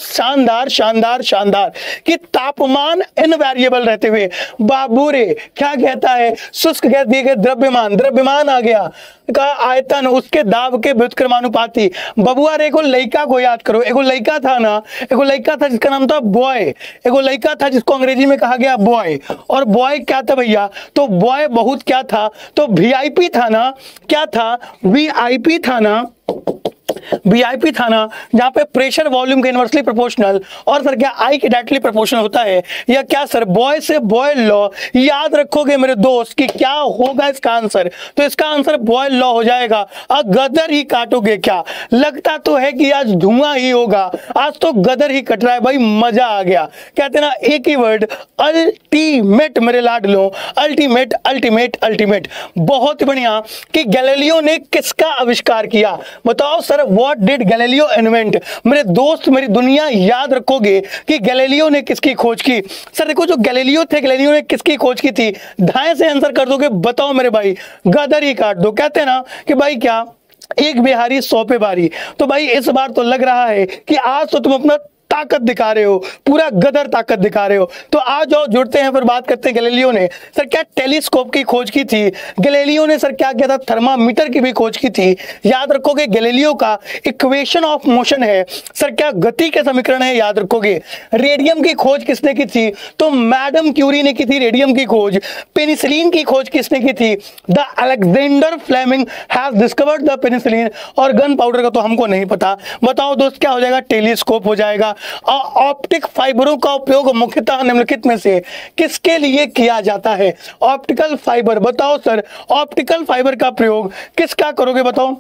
शानदार शानदार शानदार कि तापमान इनवेरिएबल रहते हुए बाबू रे क्या कहता है, शुष्क कह दिए गए द्रव्यमान, द्रव्यमान आ गया का आयतन उसके दाब के व्युत्क्रमानुपाती। बबुआ रे एगो लड़का को याद करो, एगो लड़का था ना, एगो लड़का था जिसका नाम था बॉय, एगो लड़का था जिसको अंग्रेजी में कहा गया बॉय। और बॉय क्या था भैया, तो बॉय बहुत क्या था, तो वीआईपी था ना, क्या था, वीआईपी था ना, वीआईपी था ना, जहां पे प्रेशर वॉल्यूम के इनवर्सली प्रोपोर्शनल और सर क्या आई के डायरेक्टली प्रोपोर्शनल होता है, या क्या सर बॉय से बॉयल लॉ। याद रखोगे मेरे दोस्त कि क्या होगा इसका आंसर, तो इसका आंसर बॉयल लॉ हो जाएगा। अब गदर ही काटोगे क्या, लगता तो है कि आज धुआं ही होगा, आज तो गदर ही कट रहा है भाई, मजा आ गया। कहते ना एक ही वर्ड अल्टीमेट मेरे लाडलो, अल्टीमेट अल्टीमेट अल्टीमेट। बहुत बढ़िया कि गैलीलियो ने किसका आविष्कार किया, बताओ sir what did Galileo invent. मेरे दोस्त मेरी दुनिया याद रखोगे कि गैलीलियो ने किसकी खोज की। सर देखो जो गैलीलियो थे, गैलीलियो ने किसकी खोज की थी, धाए से आंसर कर दोगे, बताओ मेरे भाई, गदर ही काट दो। कहते हैं ना कि भाई क्या एक बिहारी सौ पे भारी, तो भाई इस बार तो लग रहा है कि आज तो तुम अपना ताकत दिखा रहे हो, पूरा गदर ताकत दिखा रहे हो। तो आ जाओ जुड़ते हैं, फिर बात करते हैं गैलीलियो ने सर क्या टेलीस्कोप की खोज की थी, गैलीलियो ने सर क्या किया था, थर्मामीटर की भी खोज की थी। याद रखोगे गैलीलियो का इक्वेशन ऑफ मोशन है सर क्या गति के समीकरण है, याद रखोगे। रेडियम की खोज किसने की थी, तो मैडम क्यूरी ने की थी रेडियम की खोज। पेनिसिलिन की खोज किसने की थी, the Alexander Fleming has discovered the penicillin. और गन पाउडर का तो हमको नहीं पता, बताओ दोस्त क्या हो जाएगा, टेलीस्कोप हो जाएगा। ऑप्टिक फाइबरों का उपयोग मुख्यतः निम्नलिखित में से किसके लिए किया जाता है, ऑप्टिकल फाइबर, बताओ सर ऑप्टिकल फाइबर का प्रयोग किसका करोगे, बताओ।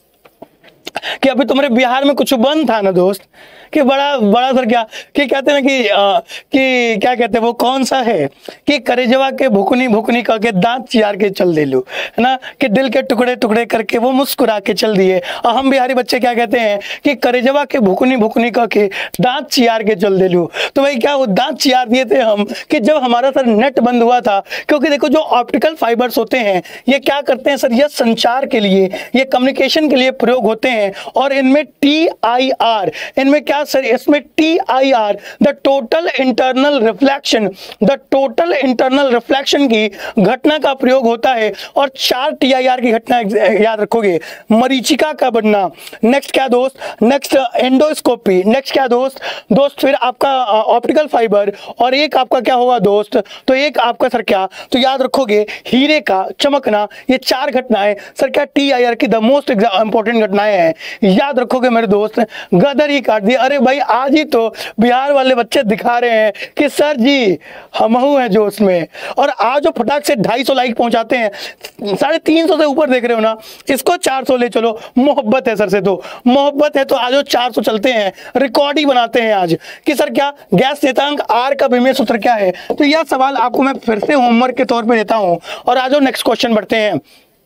कि अभी तुम्हारे बिहार में कुछ बंद था ना दोस्त, कि बड़ा बड़ा सर क्या कि कहते हैं ना कि आ, कि क्या कहते हैं वो कौन सा है कि करेजवा के भुकनी भुकनी करके दांत चियार के चल दे लो, है ना, कि दिल के टुकड़े टुकड़े करके वो मुस्कुरा के चल दिए। और हम बिहारी बच्चे क्या कहते हैं कि करेजवा के भुकनी भुकनी करके दांत चियार के चल दे लो। तो भाई क्या वो दांत चियार दिए थे हम कि जब हमारा सर नेट बंद हुआ था, क्योंकि देखो जो ऑप्टिकल फाइबर्स होते हैं ये क्या करते हैं सर, ये संचार के लिए, ये कम्युनिकेशन के लिए प्रयोग होते हैं। और इनमें टी आई आर, इनमें क्या सर, इसमें T I R the total internal reflection, the total internal reflection की घटना का प्रयोग होता है। और चार टी आई आर की घटना याद रखोगे, मरीचिका का बनना, नेक्स्ट क्या दोस्त, नेक्स्ट एंडोस्कोपी, नेक्स्ट क्या दोस्त दोस्त फिर आपका ऑप्टिकल फाइबर, और एक आपका क्या होगा दोस्त, तो एक आपका सर क्या, तो याद रखोगे हीरे का चमकना। ये चार घटनाएं सर क्या टी आई आर की द मोस्ट इंपॉर्टेंट घटनाएं हैं, याद रखोगे मेरे दोस्त। गदर ही काट दिया, अरे भाई आज ही तो बिहार वाले बच्चे दिखा रहे हैं कि सर जी हमहू हैं जोश में। और आज जो फटाक से ढाई सौ लाइक पहुंचाते हैं, साढ़े तीन सौ से ऊपर देख रहे हो ना, इसको चार सौ ले चलो, मोहब्बत है सर से, तो मोहब्बत है तो आज चार सौ चलते हैं, रिकॉर्ड ही बनाते हैं आज कि सर क्या गैस नेतांक आर का विमेय सूत्र क्या है। तो यह सवाल आपको मैं फिर से होमवर्क के तौर पे देता हूं। और आज नेक्स्ट क्वेश्चन बढ़ते हैं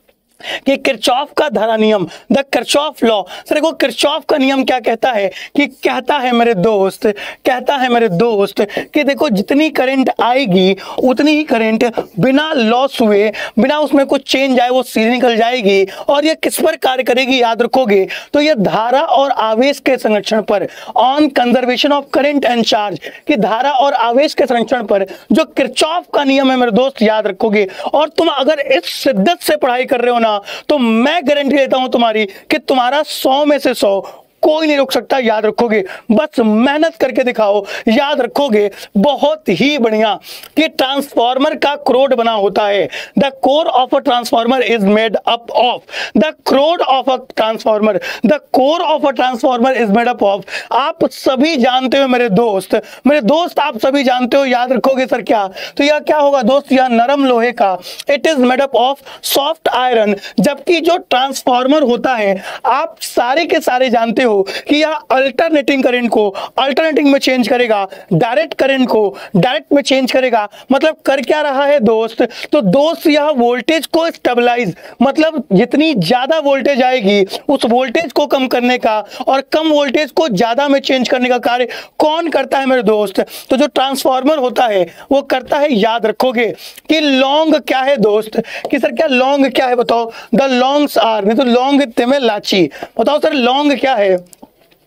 कि किरचॉफ का धारा नियम, द किरचॉफ लॉ। सर देखो किरचॉफ का नियम क्या कहता है, कि कहता है मेरे दोस्त, कहता है मेरे दोस्त कि देखो जितनी करंट आएगी उतनी ही करंट बिना लॉस हुए, बिना उसमें कुछ चेंज आए वो सीधे निकल जाएगी। और ये किस पर कार्य करेगी, याद रखोगे, तो ये धारा और आवेश के संरक्षण पर, on conservation of current and charge, कि धारा और आवेश के संरक्षण पर जो किरचॉफ का नियम है मेरे दोस्त, याद रखोगे। और तुम अगर इस शिद्दत से पढ़ाई कर रहे हो ना, तो मैं गारंटी देता हूं तुम्हारी कि तुम्हारा सौ में से सौ कोई नहीं रोक सकता, याद रखोगे। बस मेहनत करके दिखाओ, याद रखोगे। बहुत ही बढ़िया कि ट्रांसफार्मर का क्रोड बना होता है, the core of a transformer is made up of, the क्रोड of a transformer, the core of a transformer is made up of. आप सभी जानते हो मेरे दोस्त, मेरे दोस्त आप सभी जानते हो, याद रखोगे सर क्या, तो यह क्या होगा दोस्त, यह नरम लोहे का, it is made up of soft iron. जबकि जो ट्रांसफार्मर होता है आप सारे के सारे जानते हो कि यह अल्टरनेटिंग करंट को अल्टरनेटिंग में चेंज करेगा, डायरेक्ट करंट को डायरेक्ट में चेंज करेगा। मतलब कर क्या रहा है दोस्त, तो दोस्त यह वोल्टेज को स्टेबलाइज, मतलब जितनी ज्यादा वोल्टेज आएगी उस वोल्टेज को कम करने का और कम वोल्टेज को ज्यादा में चेंज करने का कार्य कौन करता है मेरे दोस्त, तो जो ट्रांसफार्मर होता है वो करता है। याद रखोगे कि लॉन्ग क्या है दोस्त, कि सर क्या लॉन्ग क्या है, बताओ। द लॉन्ग्स आर, नहीं तो लॉन्ग इतने में लाची, बताओ सर लॉन्ग क्या है।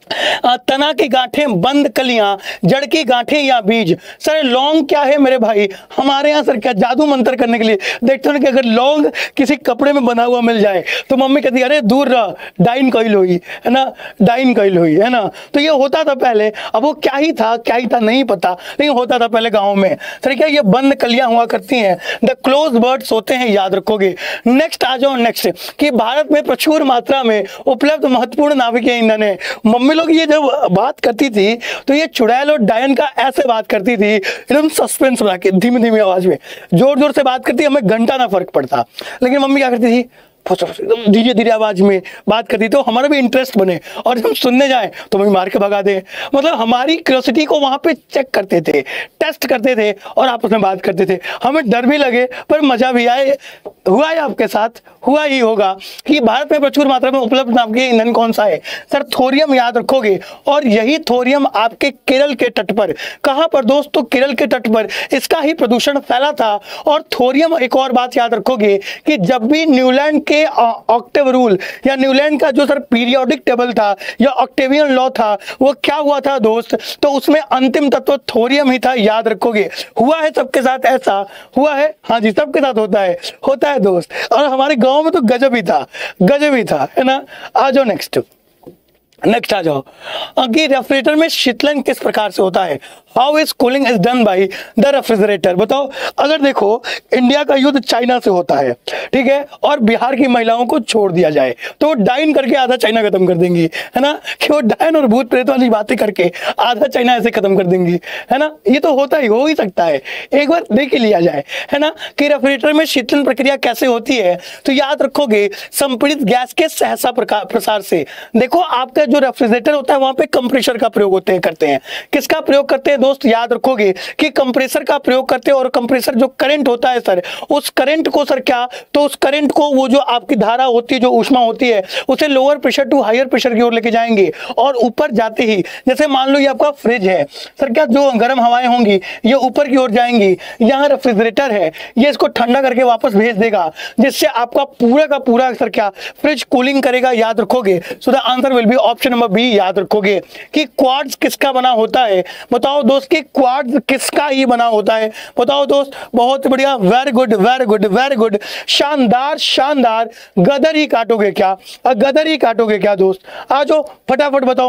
तना की गांठें, बंद कलियां, जड़ की गांठें या बीज। सर लौंग क्या है मेरे भाई? हमारे यहाँ सर क्या जादू मंत्र करने के लिए देखते हो कि अगर लौंग किसी कपड़े में बना हुआ मिल जाए तो मम्मी कहती है अरे दूर रह, डाइन कॉइल हुई है ना, डाइन कॉइल हुई है ना। तो ये होता था पहले, अब वो क्या ही था क्या ही था नहीं पता, लेकिन होता था पहले गाँव में। सर क्या ये बंद कलियां हुआ करती हैं, द क्लोज बर्ड्स होते हैं, याद रखोगे। नेक्स्ट आ जाओ, नेक्स्ट कि भारत में प्रचुर मात्रा में उपलब्ध महत्वपूर्ण नाभिकीय ईंधन है। मम्मी लोग ये जब बात करती थी तो ये चुड़ैल और डायन का ऐसे बात करती थी, एकदम सस्पेंस बना के धीमी धीमी आवाज में, जोर जोर से बात करती, हमें घंटा ना फर्क पड़ता। लेकिन मम्मी क्या करती थी, धीरे धीरे आवाज में बात करती तो हमारा भी इंटरेस्ट बने और हम सुनने जाएं तो मम्मी मार के भगा दे। मतलब हमारी क्यूरियोसिटी को वहां पे चेक करते थे, टेस्ट करते थे और आपस में बात करते थे। हमें डर भी लगे पर मजा भी आए। हुआ है आपके साथ, हुआ ही होगा कि भारत में प्रचुर मात्रा में उपलब्ध नाभिकीय ईंधन कौन सा है? सर थोरियम, याद रखोगे। और यही थोरियम आपके केरल के तट पर, कहां पर दोस्तों? केरल के तट पर इसका ही प्रदूषण फैला था। और थोरियम, एक और बात याद रखोगे कि जब भी न्यूलैंड के ऑक्टेव रूल या न्यूलैंड का जो सर पीरियोडिक टेबल था या ऑक्टेवियन लॉ था, वो क्या हुआ था दोस्त? तो उसमें अंतिम तत्व थोरियम ही था, याद रखोगे। हुआ है सबके साथ ऐसा? हुआ है, हाँ जी, सबके साथ होता है, होता है दोस्त। और हमारे गांव में तो गजब ही था, गजब ही था, है ना। आ जाओ नेक्स्ट, नेक्स्ट आ जाओ कि रेफ्रिजरेटर में शीतलन किस प्रकार से होता है? How is cooling is done by the refrigerator. बताओ, अगर देखो इंडिया का युद्ध चाइना से होता है, ठीक है, और बिहार की महिलाओं को छोड़ दिया जाए तो वो डाइन करके आधा चाइना खत्म कर देंगी, है ना। कि वो डाइन और भूत प्रेत वाली बातें करके आधा चाइना ऐसे खत्म कर देंगी, है ना। ये तो होता ही, हो ही सकता है, एक बार देख ही लिया जाए, है ना, कि रेफ्रिजरेटर में शीतलन प्रक्रिया कैसे होती है। तो याद रखोगे संपीड़ित गैस के सहसा प्रसार से। देखो आपका जो रेफ्रिजरेटर होता है वहां पे कंप्रेसर का प्रयोग होते हैं करते हैं किसका प्रयोग करते हैं दोस्त? याद रखोगे कि कंप्रेसर का प्रयोग करते हैं। और कंप्रेसर जो करंट होता है सर, उस करंट को सर क्या, तो उस करंट को वो जो आपकी धारा होती है, जो ऊष्मा होती है, उसे lower pressure to higher pressure की ओर लेके जाएंगे। और ऊपर जाते ही, जैसे मान लो ये आपका फ्रिज है सर, क्या जो गर्म हवाएं होंगी ये ऊपर की ओर जाएंगी। यहाँ रेफ्रिजरेटर है, ये इसको ठंडा करके वापस भेज देगा, जिससे आपका पूरा का पूरा सर क्या फ्रिज कूलिंग करेगा, याद रखोगे। So the answer will be option number B, याद रखोगे। कि क्वार्ट्ज किसका बना होता है? बताओ दोस्त कि क्वार्ट्ज किसका ही बना होता है? बताओ दोस्त। बहुत बढ़िया, very good very good very good, शानदार शानदार। गदर ही काटोगे क्या? गदर ही काटोगे क्या दोस्त? आ जाओ फटाफट बताओ।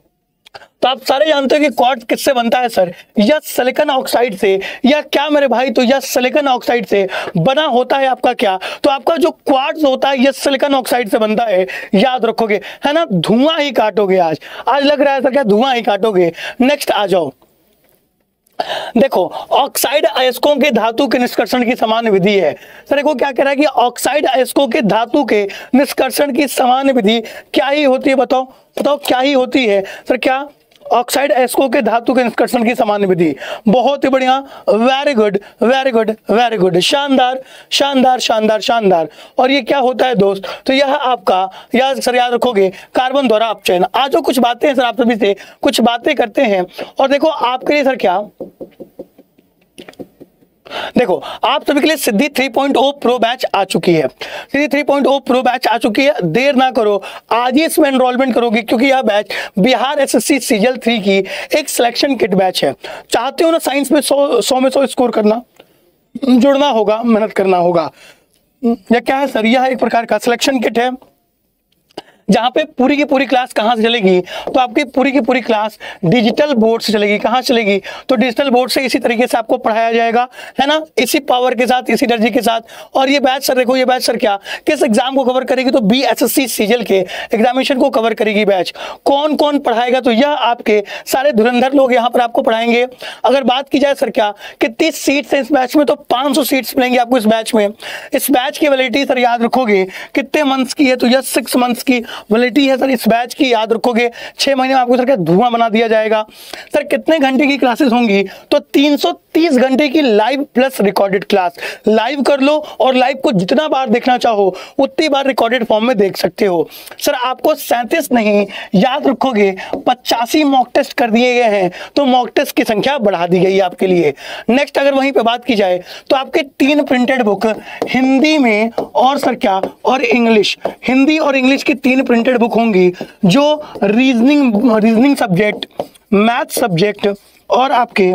तो आप सारे जानते हो कि क्वार्ट्ज किससे बनता है सर? या सिलिकॉन ऑक्साइड से, या क्या मेरे भाई? तो या सिलिकॉन ऑक्साइड से बना होता है आपका क्या? तो आपका जो क्वार्ट्ज होता है ये सिलिकॉन ऑक्साइड से बनता है, याद रखोगे, है ना। धुआं ही काटोगे आज, आज लग रहा है सर क्या धुआं ही काटोगे। नेक्स्ट आ जाओ, देखो ऑक्साइड अयस्कों के धातु के निष्कर्षण की समान विधि है। सर देखो क्या कह रहा है कि ऑक्साइड अयस्कों के धातु के निष्कर्षण की समान विधि क्या ही होती है? बताओ बताओ क्या ही होती है सर? क्या ऑक्साइड अयस्कों के धातु के निष्कर्षण की समान विधि। बहुत ही बढ़िया, very good very good very good, शानदार शानदार शानदार शानदार। और ये क्या होता है दोस्त? तो यह आपका, याद सर याद रखोगे, कार्बन द्वारा अपचयन। आज जो कुछ बातें हैं सर आप सभी से कुछ बातें करते हैं। और देखो आपके लिए सर क्या, देखो आप सभी के लिए Siddhi three point O pro batch आ चुकी है। Siddhi three point O pro batch आ चुकी है, देर ना करो, आज ही इसमें एनरोलमेंट करोगे, क्योंकि यह batch Bihar SSC CGL three की एक सिलेक्शन किट बैच है। चाहते हो ना साइंस में सौ सौ में सौ स्कोर करना, जुड़ना होगा, मेहनत करना होगा। यह क्या है सर? यह एक प्रकार का सिलेक्शन किट है जहां पे पूरी की पूरी क्लास कहां से चलेगी? तो आपकी पूरी की पूरी क्लास डिजिटल बोर्ड से चलेगी। कहां चलेगी? तो डिजिटल बोर्ड से इसी तरीके से आपको पढ़ाया जाएगा, है ना, इसी पावर के साथ, इसी एनर्जी के साथ। और ये बैच सर देखो, ये बैच सर क्या किस एग्जाम को कवर करेगी? तो बी एसएससी सीजल के एग्जामिनेशन को कवर करेगी बैच। कौन कौन पढ़ाएगा? तो यह आपके सारे धुरंधर लोग यहाँ पर आपको पढ़ाएंगे। अगर बात की जाए सर क्या कितनी सीट्स है इस बैच में? तो पांच सौ सीट्स मिलेंगी आपको इस बैच में। इस बैच की वैलिडिटी सर याद रखोगे कितने मंथ्स की है? तो यह सिक्स मंथ्स की वैलिडिटी है सर इस बैच की, याद रखोगे। छह महीने में आपको सर क्या धुआं बना दिया जाएगा। सर कितने घंटे की क्लासेस होंगी? तो तीन सौ तीस घंटे की live plus recorded class. Live कर लो और लाइव को जितना बार देखना चाहो उतनी बार रिकॉर्डेड फॉर्म में देख सकते हो। सर आपको सैंतीस नहीं, याद रखोगे पचासी मॉक टेस्ट कर दिए गए हैं, तो मॉक टेस्ट की संख्या बढ़ा दी गई है आपके लिए। नेक्स्ट अगर वहीं पे बात की जाए तो आपके तीन प्रिंटेड बुक हिंदी में और सर क्या और इंग्लिश, हिंदी और इंग्लिश की तीन प्रिंटेड बुक होंगी जो reasoning reasoning subject, math subject और आपके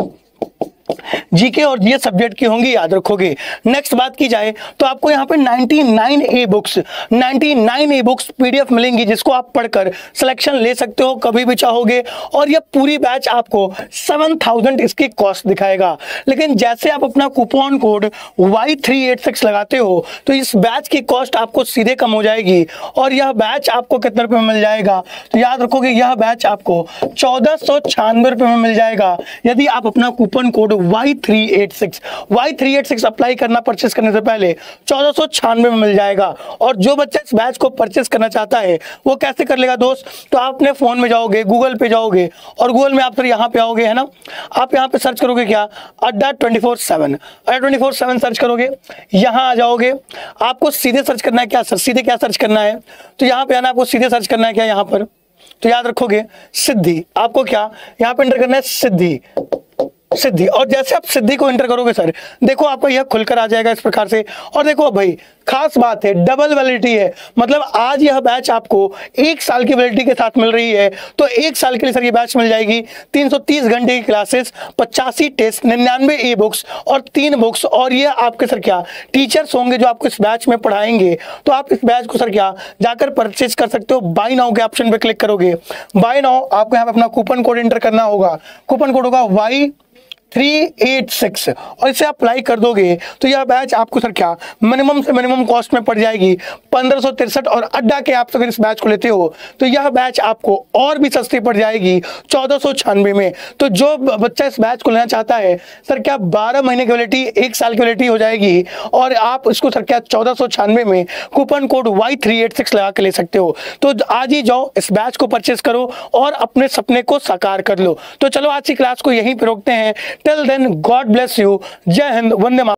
जीके और जीएस सब्जेक्ट की होंगी, याद रखोगे। नेक्स्ट बात की जाए तो आपको यहाँ पे निन्यानवे ए बुक्स निन्यानवे ए बुक्स पीडीएफ मिलेंगी जिसको आप पढ़कर सिलेक्शन ले सकते हो कभी भी चाहोगे। और ये पूरी बैच आपको सात हज़ार इसकी कॉस्ट दिखाएगा। लेकिन जैसे आप अपना coupon code Y three eight six लगाते हो तो इस बैच की कॉस्ट आपको सीधे कम हो जाएगी और यह बैच आपको कितने रुपए में मिल जाएगा, तो याद रखोगे यह बैच आपको चौदह सौ छियानवे रुपए में मिल जाएगा यदि आप अपना coupon code Y three eight six Y three eight six apply करना परचेस करने से पहले चौदह सौ छियानवे में मिल जाएगा। और जो बच्चा इस बैच को परचेस करना चाहता है वो कैसे कर लेगा दोस्त, तो आप अपने फोन में जाओगे, गूगल पे जाओगे और गूगल में आप सर यहाँ पे आओगे, है ना, आप यहाँ पे सर्च करोगे क्या, Adda twenty four seven Adda twenty four seven search करोगे, यहाँ आ जाओगे। आपको सीधे सर्च करना है क्या सर, सीधे क्या सर्च करना है, तो यहाँ पे आना, आपको सीधे सर्च करना है क्या यहाँ पर, तो याद रखोगे सिद्धि, आपको क्या यहाँ पे एंटर करना है सिद्धि सिद्धि। और जैसे आप सिद्धि को एंटर करोगे सर देखो आपको यह खुलकर आ जाएगा इस प्रकार से। और देखो भाई खास बात है डबल वैलिडिटी है, मतलब आज यह बैच आपको एक साल की वैलिडिटी के साथ मिल रही है। तो एक साल के लिए सर ये बैच मिल जाएगी, तीन सौ तीस घंटे की क्लासेस, पचासी टेस्ट, निन्यानवे ई बुक्स और तीन बुक्स। और ये आपके सर क्या टीचर्स होंगे जो आपको इस बैच में पढ़ाएंगे। तो आप इस बैच को सर क्या जाकर परचेज कर सकते हो। बाय नाउ के ऑप्शन पे क्लिक करोगे, बाय नाउ आपको यहाँ पे अपना कूपन कोड एंटर करना होगा, कूपन कोड होगा वाई थ्री एट सिक्स और इसे अप्लाई कर दोगे तो यह बैच आपको सर क्या मिनिमम से मिनिमम कॉस्ट में पड़ जाएगी पंद्रह सौ तिरसठ। और अड्डा के आप अगर इस बैच को लेते हो तो यह बैच आपको और भी सस्ती पड़ जाएगी चौदह सौ छियानवे में। तो जो बच्चा इस बैच को लेना चाहता है सर क्या बारह महीने की वैलिडिटी, एक साल की वैलिडिटी हो जाएगी और आप इसको सर क्या चौदह सौ छियानवे में coupon code Y three eight six लगा के ले सकते हो। तो आज ही जाओ इस बैच को परचेस करो और अपने सपने को साकार कर लो। तो चलो आज की क्लास को यहीं पे रोकते हैं। Till then God bless you, जय हिंद, वंदे मातरम।